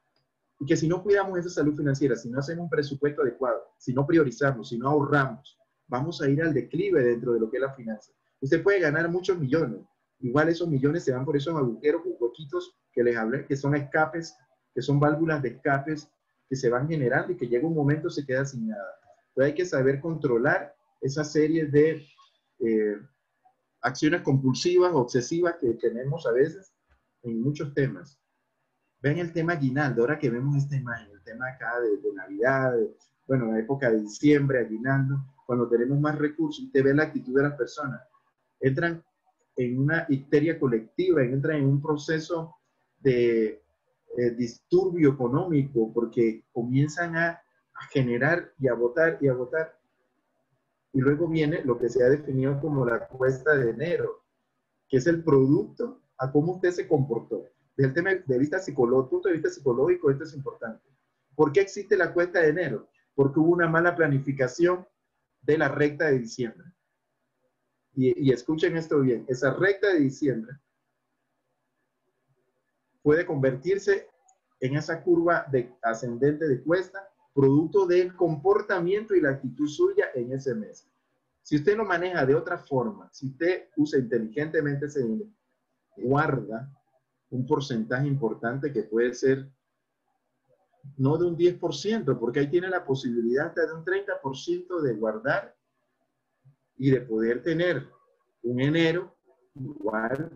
y que si no cuidamos esa salud financiera, si no hacemos un presupuesto adecuado, si no priorizamos, si no ahorramos, vamos a ir al declive dentro de lo que es la finanza. Usted puede ganar muchos millones, igual esos millones se van por esos agujeros o huequitos que les hablé, que son escapes, que son válvulas de escapes que se van generando y que llega un momento se queda sin nada. Entonces hay que saber controlar esa serie de eh, acciones compulsivas, obsesivas que tenemos a veces en muchos temas. Ven el tema aguinaldo, ahora que vemos esta imagen, el tema acá de, de Navidad, de, bueno, la época de diciembre, aguinaldo, cuando tenemos más recursos, usted ve la actitud de las personas. Entran en una histeria colectiva, entran en un proceso de eh, disturbio económico, porque comienzan a, a generar y a votar y a votar. Y luego viene lo que se ha definido como la cuesta de enero, que es el producto a cómo usted se comportó. Desde el tema de vista psicológico, punto de vista psicológico, esto es importante. ¿Por qué existe la cuesta de enero? Porque hubo una mala planificación de la recta de diciembre. Y, y escuchen esto bien, esa recta de diciembre puede convertirse en esa curva de ascendente de cuesta, producto del comportamiento y la actitud suya en ese mes. Si usted lo maneja de otra forma, si usted usa inteligentemente ese dinero, guarda un porcentaje importante que puede ser no de un diez por ciento, porque ahí tiene la posibilidad hasta de un treinta por ciento de guardar y de poder tener un enero igual,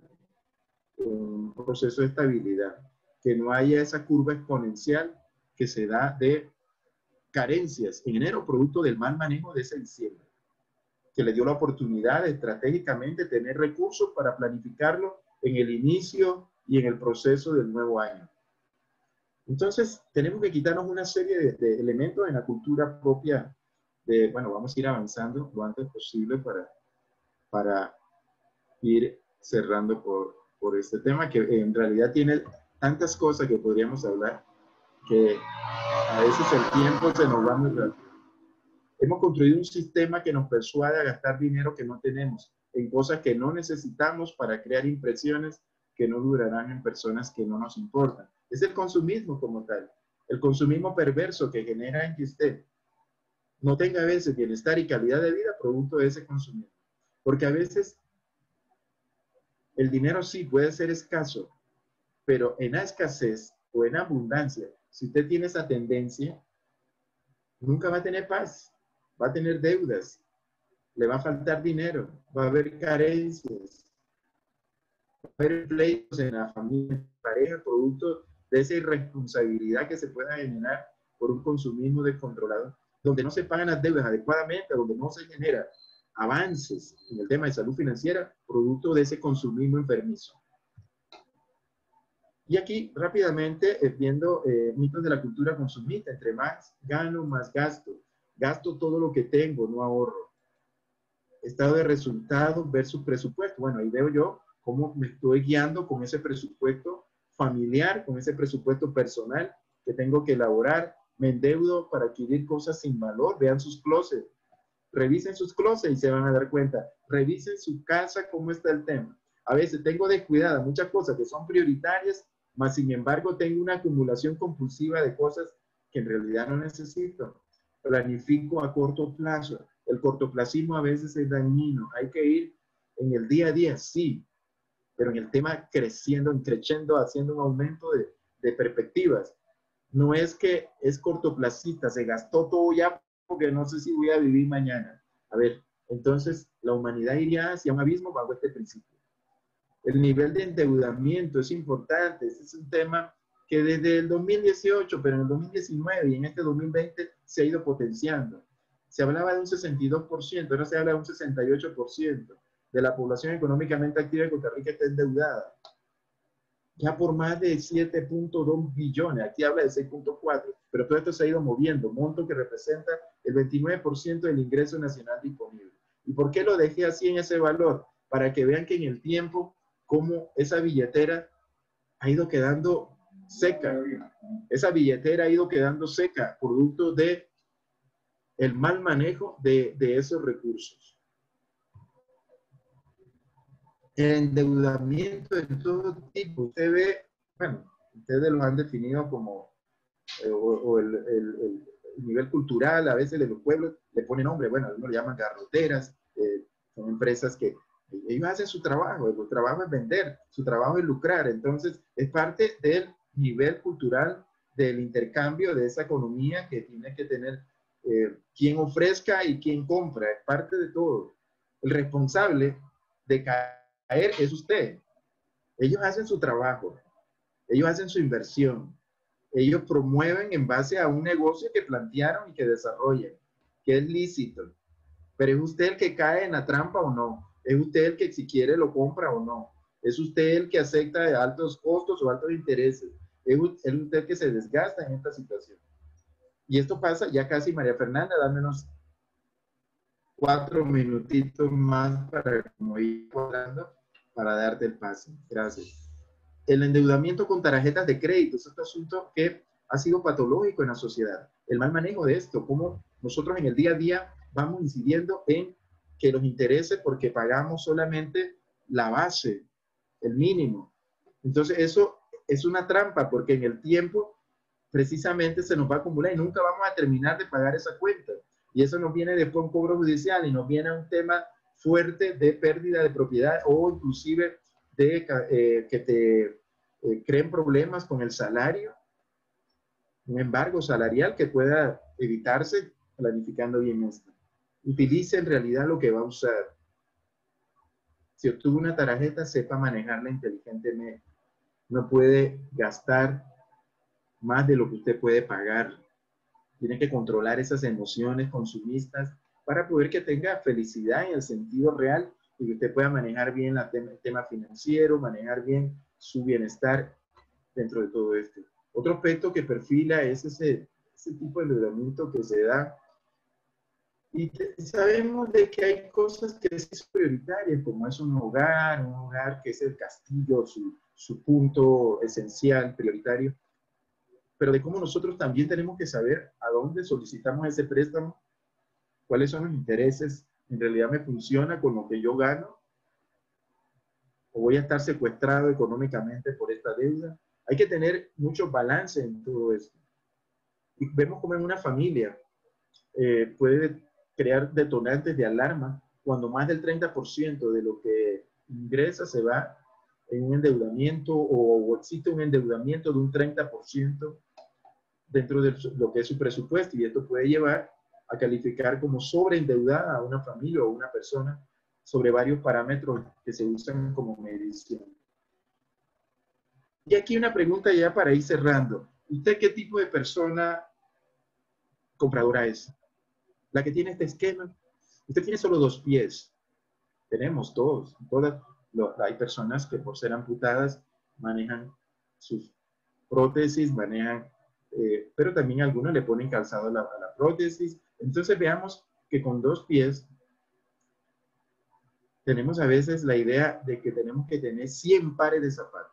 un proceso de estabilidad, que no haya esa curva exponencial que se da de carencias en enero, producto del mal manejo de ese diciembre, que le dio la oportunidad de estratégicamente tener recursos para planificarlo en el inicio y en el proceso del nuevo año. Entonces, tenemos que quitarnos una serie de, de elementos en la cultura propia de, bueno, vamos a ir avanzando lo antes posible para, para ir cerrando por, por este tema, que en realidad tiene tantas cosas que podríamos hablar, que a veces el tiempo se nos va muy rápido. Hemos construido un sistema que nos persuade a gastar dinero que no tenemos en cosas que no necesitamos para crear impresiones que no durarán en personas que no nos importan. Es el consumismo como tal, el consumismo perverso que genera en que usted no tenga a veces bienestar y calidad de vida producto de ese consumismo. Porque a veces el dinero sí puede ser escaso, pero en la escasez o en abundancia, si usted tiene esa tendencia, nunca va a tener paz, va a tener deudas, le va a faltar dinero, va a haber carencias, va a haber pleitos en la familia, en la pareja, producto de esa irresponsabilidad que se pueda generar por un consumismo descontrolado, donde no se pagan las deudas adecuadamente, donde no se genera avances en el tema de salud financiera, producto de ese consumismo enfermizo. Y aquí, rápidamente, eh, viendo eh, mitos de la cultura consumista, entre más gano, más gasto. Gasto todo lo que tengo, no ahorro. Estado de resultados versus presupuesto. Bueno, ahí veo yo cómo me estoy guiando con ese presupuesto familiar, con ese presupuesto personal que tengo que elaborar. Me endeudo para adquirir cosas sin valor. Vean sus closets. Revisen sus closets y se van a dar cuenta. Revisen su casa, cómo está el tema. A veces tengo descuidada muchas cosas que son prioritarias, mas sin embargo tengo una acumulación compulsiva de cosas que en realidad no necesito. Planifico a corto plazo. El cortoplacismo a veces es dañino. Hay que ir en el día a día, sí, pero en el tema creciendo, creciendo, haciendo un aumento de, de perspectivas. No es que es cortoplacista, se gastó todo ya porque no sé si voy a vivir mañana. A ver, entonces la humanidad iría hacia un abismo bajo este principio. El nivel de endeudamiento es importante. Este es un tema que desde el dos mil dieciocho, pero en el dos mil diecinueve y en este dos mil veinte se ha ido potenciando. Se hablaba de un sesenta y dos por ciento, ahora se habla de un sesenta y ocho por ciento de la población económicamente activa de Costa Rica está endeudada. Ya por más de siete punto dos billones, aquí habla de seis punto cuatro, pero todo esto se ha ido moviendo, monto que representa el veintinueve por ciento del ingreso nacional disponible. ¿Y por qué lo dejé así en ese valor? Para que vean que en el tiempo, cómo esa billetera ha ido quedando seca. Esa billetera ha ido quedando seca, producto de el mal manejo de, de esos recursos. El endeudamiento de todo tipo, usted ve, bueno, ustedes lo han definido como, eh, o, o el, el, el, nivel cultural, a veces de los pueblos le ponen nombre, bueno, algunos le llaman garroteras, eh, son empresas que ellos hacen su trabajo, su trabajo es vender, su trabajo es lucrar, entonces es parte del nivel cultural del intercambio de esa economía que tiene que tener eh, quien ofrezca y quien compra, es parte de todo. El responsable de caer es usted. Ellos hacen su trabajo, ellos hacen su inversión, ellos promueven en base a un negocio que plantearon y que desarrollan, que es lícito. Pero es usted el que cae en la trampa o no. Es usted el que si quiere lo compra o no. Es usted el que acepta altos costos o altos intereses. Es usted el que se desgasta en esta situación. Y esto pasa ya casi, María Fernanda, dame unos cuatro minutitos más para como ir hablando, para darte el pase. Gracias. El endeudamiento con tarjetas de crédito es otro asunto que ha sido patológico en la sociedad. El mal manejo de esto, cómo nosotros en el día a día vamos incidiendo en que los intereses, porque pagamos solamente la base, el mínimo. Entonces eso es una trampa, porque en el tiempo precisamente se nos va a acumular y nunca vamos a terminar de pagar esa cuenta. Y eso nos viene después un cobro judicial y nos viene un tema fuerte de pérdida de propiedad o inclusive de eh, que te eh, creen problemas con el salario, un embargo salarial que pueda evitarse planificando bien esto. Utilice en realidad lo que va a usar. Si obtuvo una tarjeta, sepa manejarla inteligentemente. No puede gastar más de lo que usted puede pagar. Tiene que controlar esas emociones consumistas para poder que tenga felicidad en el sentido real y que usted pueda manejar bien la tema, el tema financiero, manejar bien su bienestar dentro de todo esto. Otro aspecto que perfila es ese, ese tipo de endeudamiento que se da. Y te, sabemos de que hay cosas que sí son prioritarias, como es un hogar, un hogar que es el castillo, su, su punto esencial, prioritario. Pero de cómo nosotros también tenemos que saber a dónde solicitamos ese préstamo, cuáles son los intereses, en realidad me funciona con lo que yo gano, o voy a estar secuestrado económicamente por esta deuda. Hay que tener mucho balance en todo esto. Y vemos como en una familia eh, puede crear detonantes de alarma cuando más del treinta por ciento de lo que ingresa se va en un endeudamiento o, o existe un endeudamiento de un treinta por ciento dentro de lo que es su presupuesto, y esto puede llevar a calificar como sobreendeudada a una familia o una persona sobre varios parámetros que se usan como medición. Y aquí una pregunta ya para ir cerrando. ¿Usted qué tipo de persona compradora es? La que tiene este esquema. Usted tiene solo dos pies. Tenemos todos. Todas, lo, hay personas que por ser amputadas manejan sus prótesis, manejan, eh, pero también algunos le ponen calzado a la, a la prótesis. Entonces veamos que con dos pies tenemos a veces la idea de que tenemos que tener cien pares de zapatos.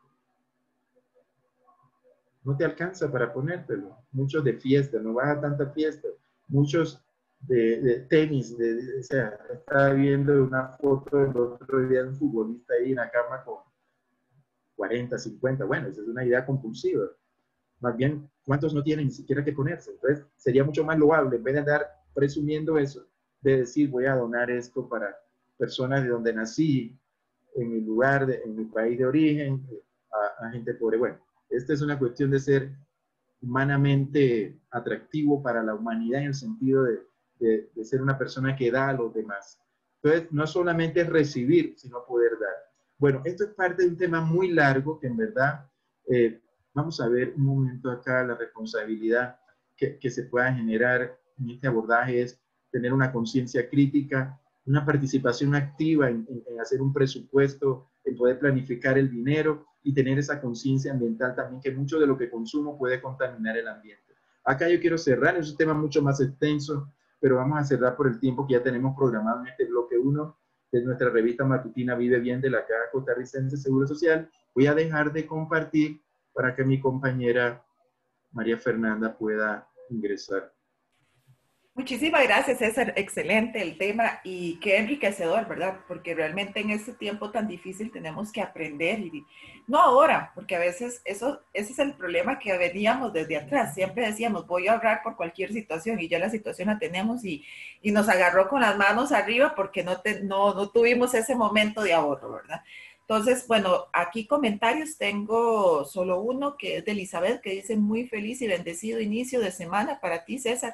No te alcanza para ponértelo. Muchos de fiesta, no vas a tanta fiesta. Muchos de, de tenis, de, de, o sea, estaba viendo una foto el otro día de un futbolista ahí en la cama con cuarenta, cincuenta. Bueno, esa es una idea compulsiva. Más bien, ¿cuántos no tienen ni siquiera que ponerse? Entonces, sería mucho más loable, en vez de andar presumiendo eso, de decir, voy a donar esto para personas de donde nací, en mi lugar, de, en mi país de origen, a, a gente pobre. Bueno, esta es una cuestión de ser humanamente atractivo para la humanidad en el sentido de, de, de ser una persona que da a los demás. Entonces, no solamente es recibir, sino poder dar. Bueno, esto es parte de un tema muy largo que en verdad, eh, vamos a ver un momento acá, la responsabilidad que, que se pueda generar en este abordaje es tener una conciencia crítica, una participación activa en, en, en hacer un presupuesto, en poder planificar el dinero y tener esa conciencia ambiental también, que mucho de lo que consumo puede contaminar el ambiente. Acá yo quiero cerrar, es un tema mucho más extenso, pero vamos a cerrar por el tiempo que ya tenemos programado en este bloque uno de nuestra revista matutina Vive Bien de la Caja Costarricense de Seguro Social. Voy a dejar de compartir para que mi compañera María Fernanda pueda ingresar. Muchísimas gracias, César. Excelente el tema y qué enriquecedor, ¿verdad? Porque realmente en este tiempo tan difícil tenemos que aprender y no ahora, porque a veces eso, ese es el problema que veníamos desde atrás. Siempre decíamos, voy a ahorrar por cualquier situación y ya la situación la tenemos y, y nos agarró con las manos arriba porque no, te, no, no tuvimos ese momento de ahorro, ¿verdad? Entonces, bueno, aquí comentarios tengo solo uno que es de Elizabeth que dice muy feliz y bendecido inicio de semana para ti, César.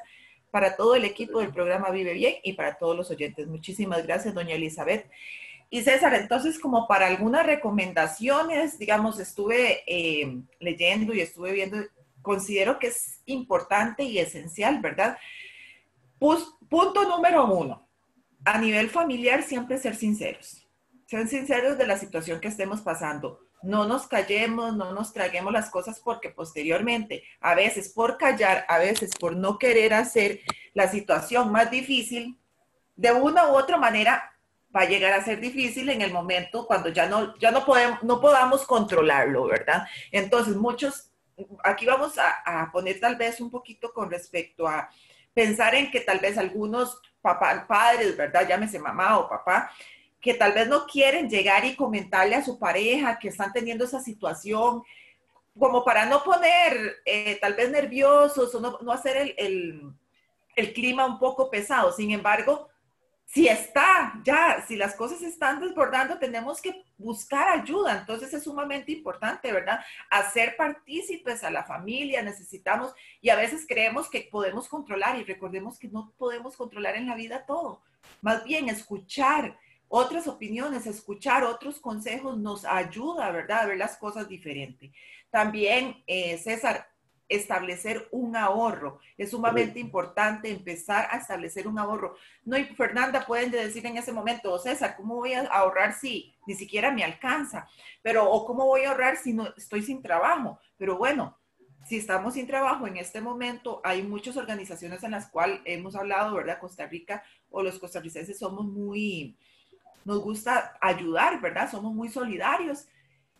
para todo el equipo del programa Vive Bien y para todos los oyentes. Muchísimas gracias, doña Elizabeth. Y César, entonces, como para algunas recomendaciones, digamos, estuve eh, leyendo y estuve viendo, considero que es importante y esencial, ¿verdad? Pues, punto número uno, a nivel familiar, siempre ser sinceros. Sean sinceros de la situación que estemos pasando. No nos callemos, no nos traguemos las cosas porque posteriormente, a veces por callar, a veces por no querer hacer la situación más difícil, de una u otra manera va a llegar a ser difícil en el momento cuando ya no, ya no, podemos, no podamos controlarlo, ¿verdad? Entonces, muchos, aquí vamos a, a poner tal vez un poquito con respecto a pensar en que tal vez algunos papá, padres, ¿verdad? Llámese mamá o papá, que tal vez no quieren llegar y comentarle a su pareja que están teniendo esa situación, como para no poner eh, tal vez nerviosos o no, no hacer el, el, el clima un poco pesado. Sin embargo, si está ya, si las cosas están desbordando, tenemos que buscar ayuda. Entonces es sumamente importante, ¿verdad? Hacer partícipes a la familia, necesitamos, y a veces creemos que podemos controlar y recordemos que no podemos controlar en la vida todo. Más bien escuchar otras opiniones, escuchar otros consejos nos ayuda, ¿verdad? A ver las cosas diferente. También, eh, César, establecer un ahorro. Es sumamente Correcto. importante empezar a establecer un ahorro. No, y Fernanda, pueden decir en ese momento, oh, César, ¿cómo voy a ahorrar si ni siquiera me alcanza? Pero, o ¿cómo voy a ahorrar si no estoy sin trabajo? Pero bueno, si estamos sin trabajo en este momento, hay muchas organizaciones en las cuales hemos hablado, ¿verdad? Costa Rica o los costarricenses somos muy, nos gusta ayudar, ¿verdad? Somos muy solidarios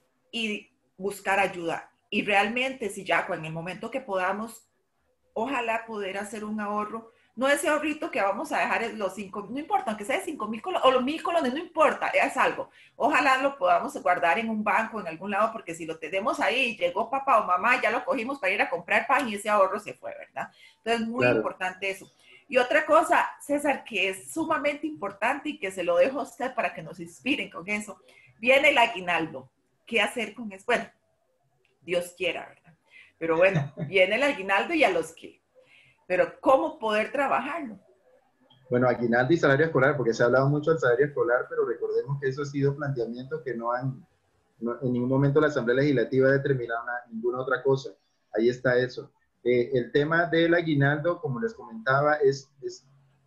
y buscar ayuda. Y realmente, si ya en el momento que podamos, ojalá poder hacer un ahorro, no ese ahorrito que vamos a dejar los cinco, no importa, aunque sea de cinco mil colones o los mil colones, no importa, es algo. Ojalá lo podamos guardar en un banco, en algún lado, porque si lo tenemos ahí, llegó papá o mamá, ya lo cogimos para ir a comprar pan y ese ahorro se fue, ¿verdad? Entonces, muy Claro. importante eso. Y otra cosa, César, que es sumamente importante y que se lo dejo a usted para que nos inspiren con eso, viene el aguinaldo. ¿Qué hacer con eso? Bueno, Dios quiera, ¿verdad? Pero bueno, viene el aguinaldo y a los que. Pero ¿cómo poder trabajarlo? Bueno, aguinaldo y salario escolar, porque se ha hablado mucho del salario escolar, pero recordemos que eso ha sido planteamientos que no han, no, en ningún momento la Asamblea Legislativa ha determinado una, ninguna otra cosa. Ahí está eso. Eh, el tema del aguinaldo, como les comentaba, es, es,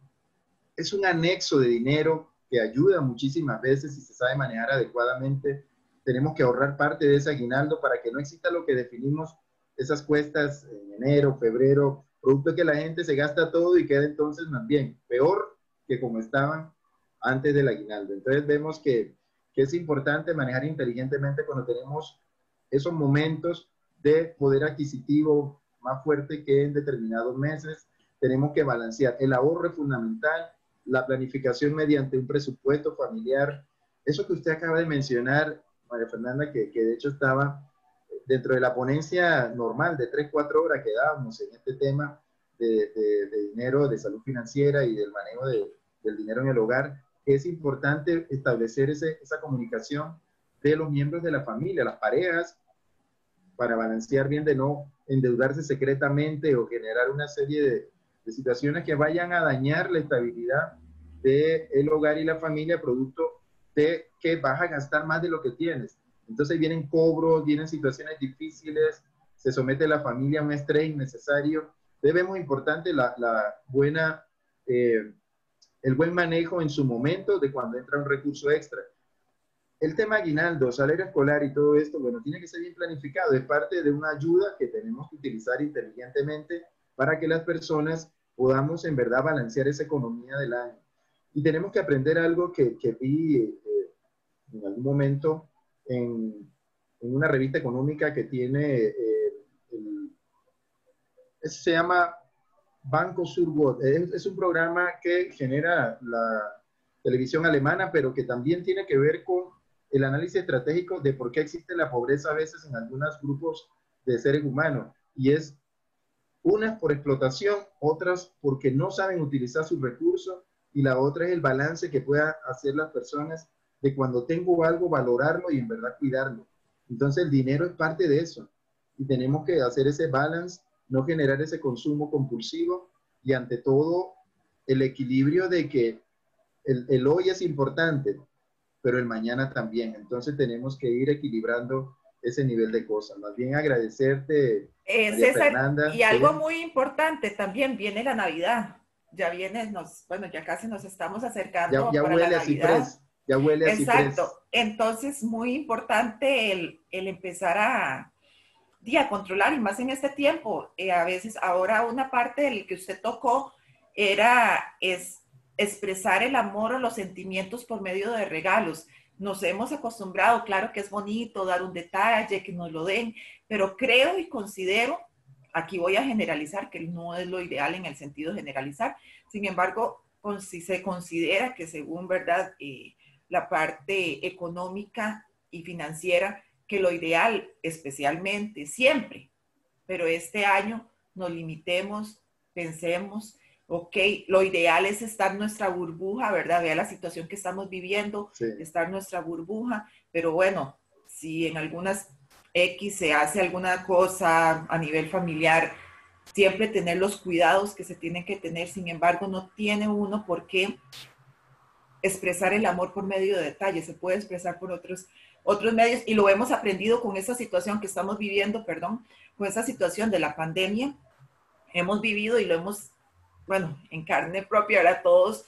es un anexo de dinero que ayuda muchísimas veces si se sabe manejar adecuadamente. Tenemos que ahorrar parte de ese aguinaldo para que no exista lo que definimos esas cuestas en enero, febrero, producto que la gente se gasta todo y queda entonces más bien peor que como estaban antes del aguinaldo. Entonces vemos que, que es importante manejar inteligentemente cuando tenemos esos momentos de poder adquisitivo más fuerte que en determinados meses. Tenemos que balancear. El ahorro es fundamental, la planificación mediante un presupuesto familiar. Eso que usted acaba de mencionar, María Fernanda, que, que de hecho estaba dentro de la ponencia normal de tres, cuatro horas que dábamos en este tema de, de, de dinero, de salud financiera y del manejo de, del dinero en el hogar, es importante establecer ese, esa comunicación de los miembros de la familia, las parejas, para balancear bien de no endeudarse secretamente o generar una serie de, de situaciones que vayan a dañar la estabilidad del hogar y la familia producto de que vas a gastar más de lo que tienes. Entonces vienen cobros, vienen situaciones difíciles, se somete la familia a un estrés innecesario. Entonces vemos importante la, la buena, eh, el buen manejo en su momento de cuando entra un recurso extra. El tema aguinaldo, salario escolar y todo esto, bueno, tiene que ser bien planificado. Es parte de una ayuda que tenemos que utilizar inteligentemente para que las personas podamos en verdad balancear esa economía del año. Y tenemos que aprender algo que, que vi eh, en algún momento en, en una revista económica que tiene, eh, el, se llama Banco Surworld. Es, es un programa que genera la televisión alemana, pero que también tiene que ver con el análisis estratégico de por qué existe la pobreza a veces en algunos grupos de seres humanos. Y es unas por explotación, otras porque no saben utilizar sus recursos, y la otra es el balance que puedan hacer las personas de cuando tengo algo, valorarlo y en verdad cuidarlo. Entonces el dinero es parte de eso y tenemos que hacer ese balance, no generar ese consumo compulsivo y ante todo el equilibrio de que el, el hoy es importante, pero el mañana también. Entonces tenemos que ir equilibrando ese nivel de cosas. Más bien agradecerte, Eh, María César, y Fernanda. algo ¿Sí? muy importante también, viene la Navidad. Ya viene, nos, bueno, ya casi nos estamos Ya, acercando ya para la huele a Navidad. ciprés, ya huele a Exacto. ciprés. Entonces, muy importante el, el empezar a, y a controlar, y más en este tiempo. Eh, a veces, ahora una parte del que usted tocó era es expresar el amor o los sentimientos por medio de regalos. Nos hemos acostumbrado, claro que es bonito dar un detalle, que nos lo den, pero creo y considero, aquí voy a generalizar, que no es lo ideal en el sentido de generalizar, sin embargo, si se considera que según, ¿verdad?, eh, la parte económica y financiera, que lo ideal, especialmente, siempre, pero este año nos limitemos, pensemos, ok, lo ideal es estar en nuestra burbuja, ¿verdad? Vea la situación que estamos viviendo, Sí. estar en nuestra burbuja, pero bueno, si en algunas X se hace alguna cosa a nivel familiar, siempre tener los cuidados que se tienen que tener, sin embargo, no tiene uno por qué expresar el amor por medio de detalles, se puede expresar por otros, otros medios y lo hemos aprendido con esta situación que estamos viviendo, perdón, con esta situación de la pandemia, hemos vivido y lo hemos, bueno, en carne propia, ahora todos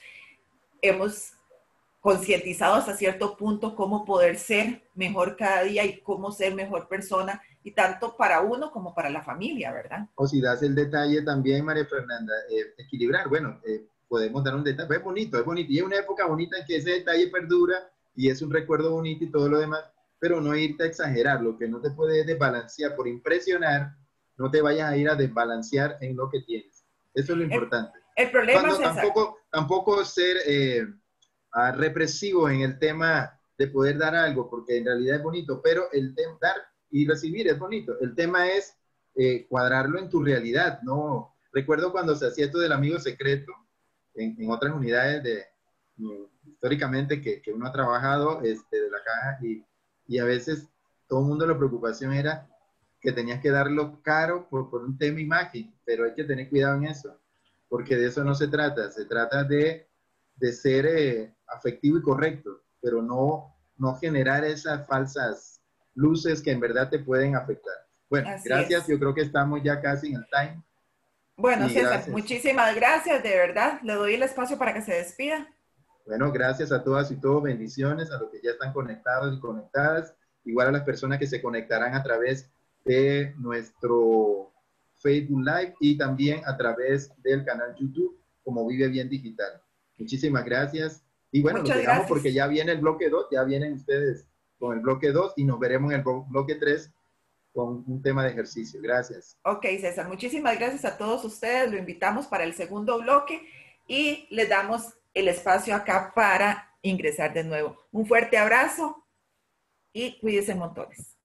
hemos concientizado hasta cierto punto cómo poder ser mejor cada día y cómo ser mejor persona, y tanto para uno como para la familia, ¿verdad? O si das el detalle también, María Fernanda, eh, equilibrar, bueno, eh, podemos dar un detalle, es bonito, es bonito, y es una época bonita en que ese detalle perdura y es un recuerdo bonito y todo lo demás, pero no irte a exagerar, lo que no te puede desbalancear por impresionar, no te vayas a ir a desbalancear en lo que tienes. Eso es lo El, importante. el No, problema, no, César, tampoco, tampoco ser eh, uh, represivo en el tema de poder dar algo, porque en realidad es bonito, pero el tema dar y recibir es bonito. El tema es eh, cuadrarlo en tu realidad, ¿no? Recuerdo cuando se hacía esto del amigo secreto en, en otras unidades de, históricamente que, que uno ha trabajado este, de la caja y, y a veces todo el mundo la preocupación era que tenías que darlo caro por, por un tema imagen, pero hay que tener cuidado en eso, porque de eso no se trata, se trata de, de ser eh, afectivo y correcto, pero no, no generar esas falsas luces que en verdad te pueden afectar. Bueno, así gracias, es. yo creo que estamos ya casi en el time Bueno, y César, gracias. muchísimas gracias, de verdad. Le doy el espacio para que se despida. Bueno, gracias a todas y todos, bendiciones a los que ya están conectados y conectadas, igual a las personas que se conectarán a través de nuestro Facebook Live y también a través del canal YouTube como Vive Bien Digital. Muchísimas gracias. Y bueno, los Muchas dejamos porque gracias. ya viene el bloque dos, ya vienen ustedes con el bloque dos y nos veremos en el bloque tres con un tema de ejercicio. Gracias. Ok, César, muchísimas gracias a todos ustedes. Lo invitamos para el segundo bloque y les damos el espacio acá para ingresar de nuevo. Un fuerte abrazo y cuídense montones.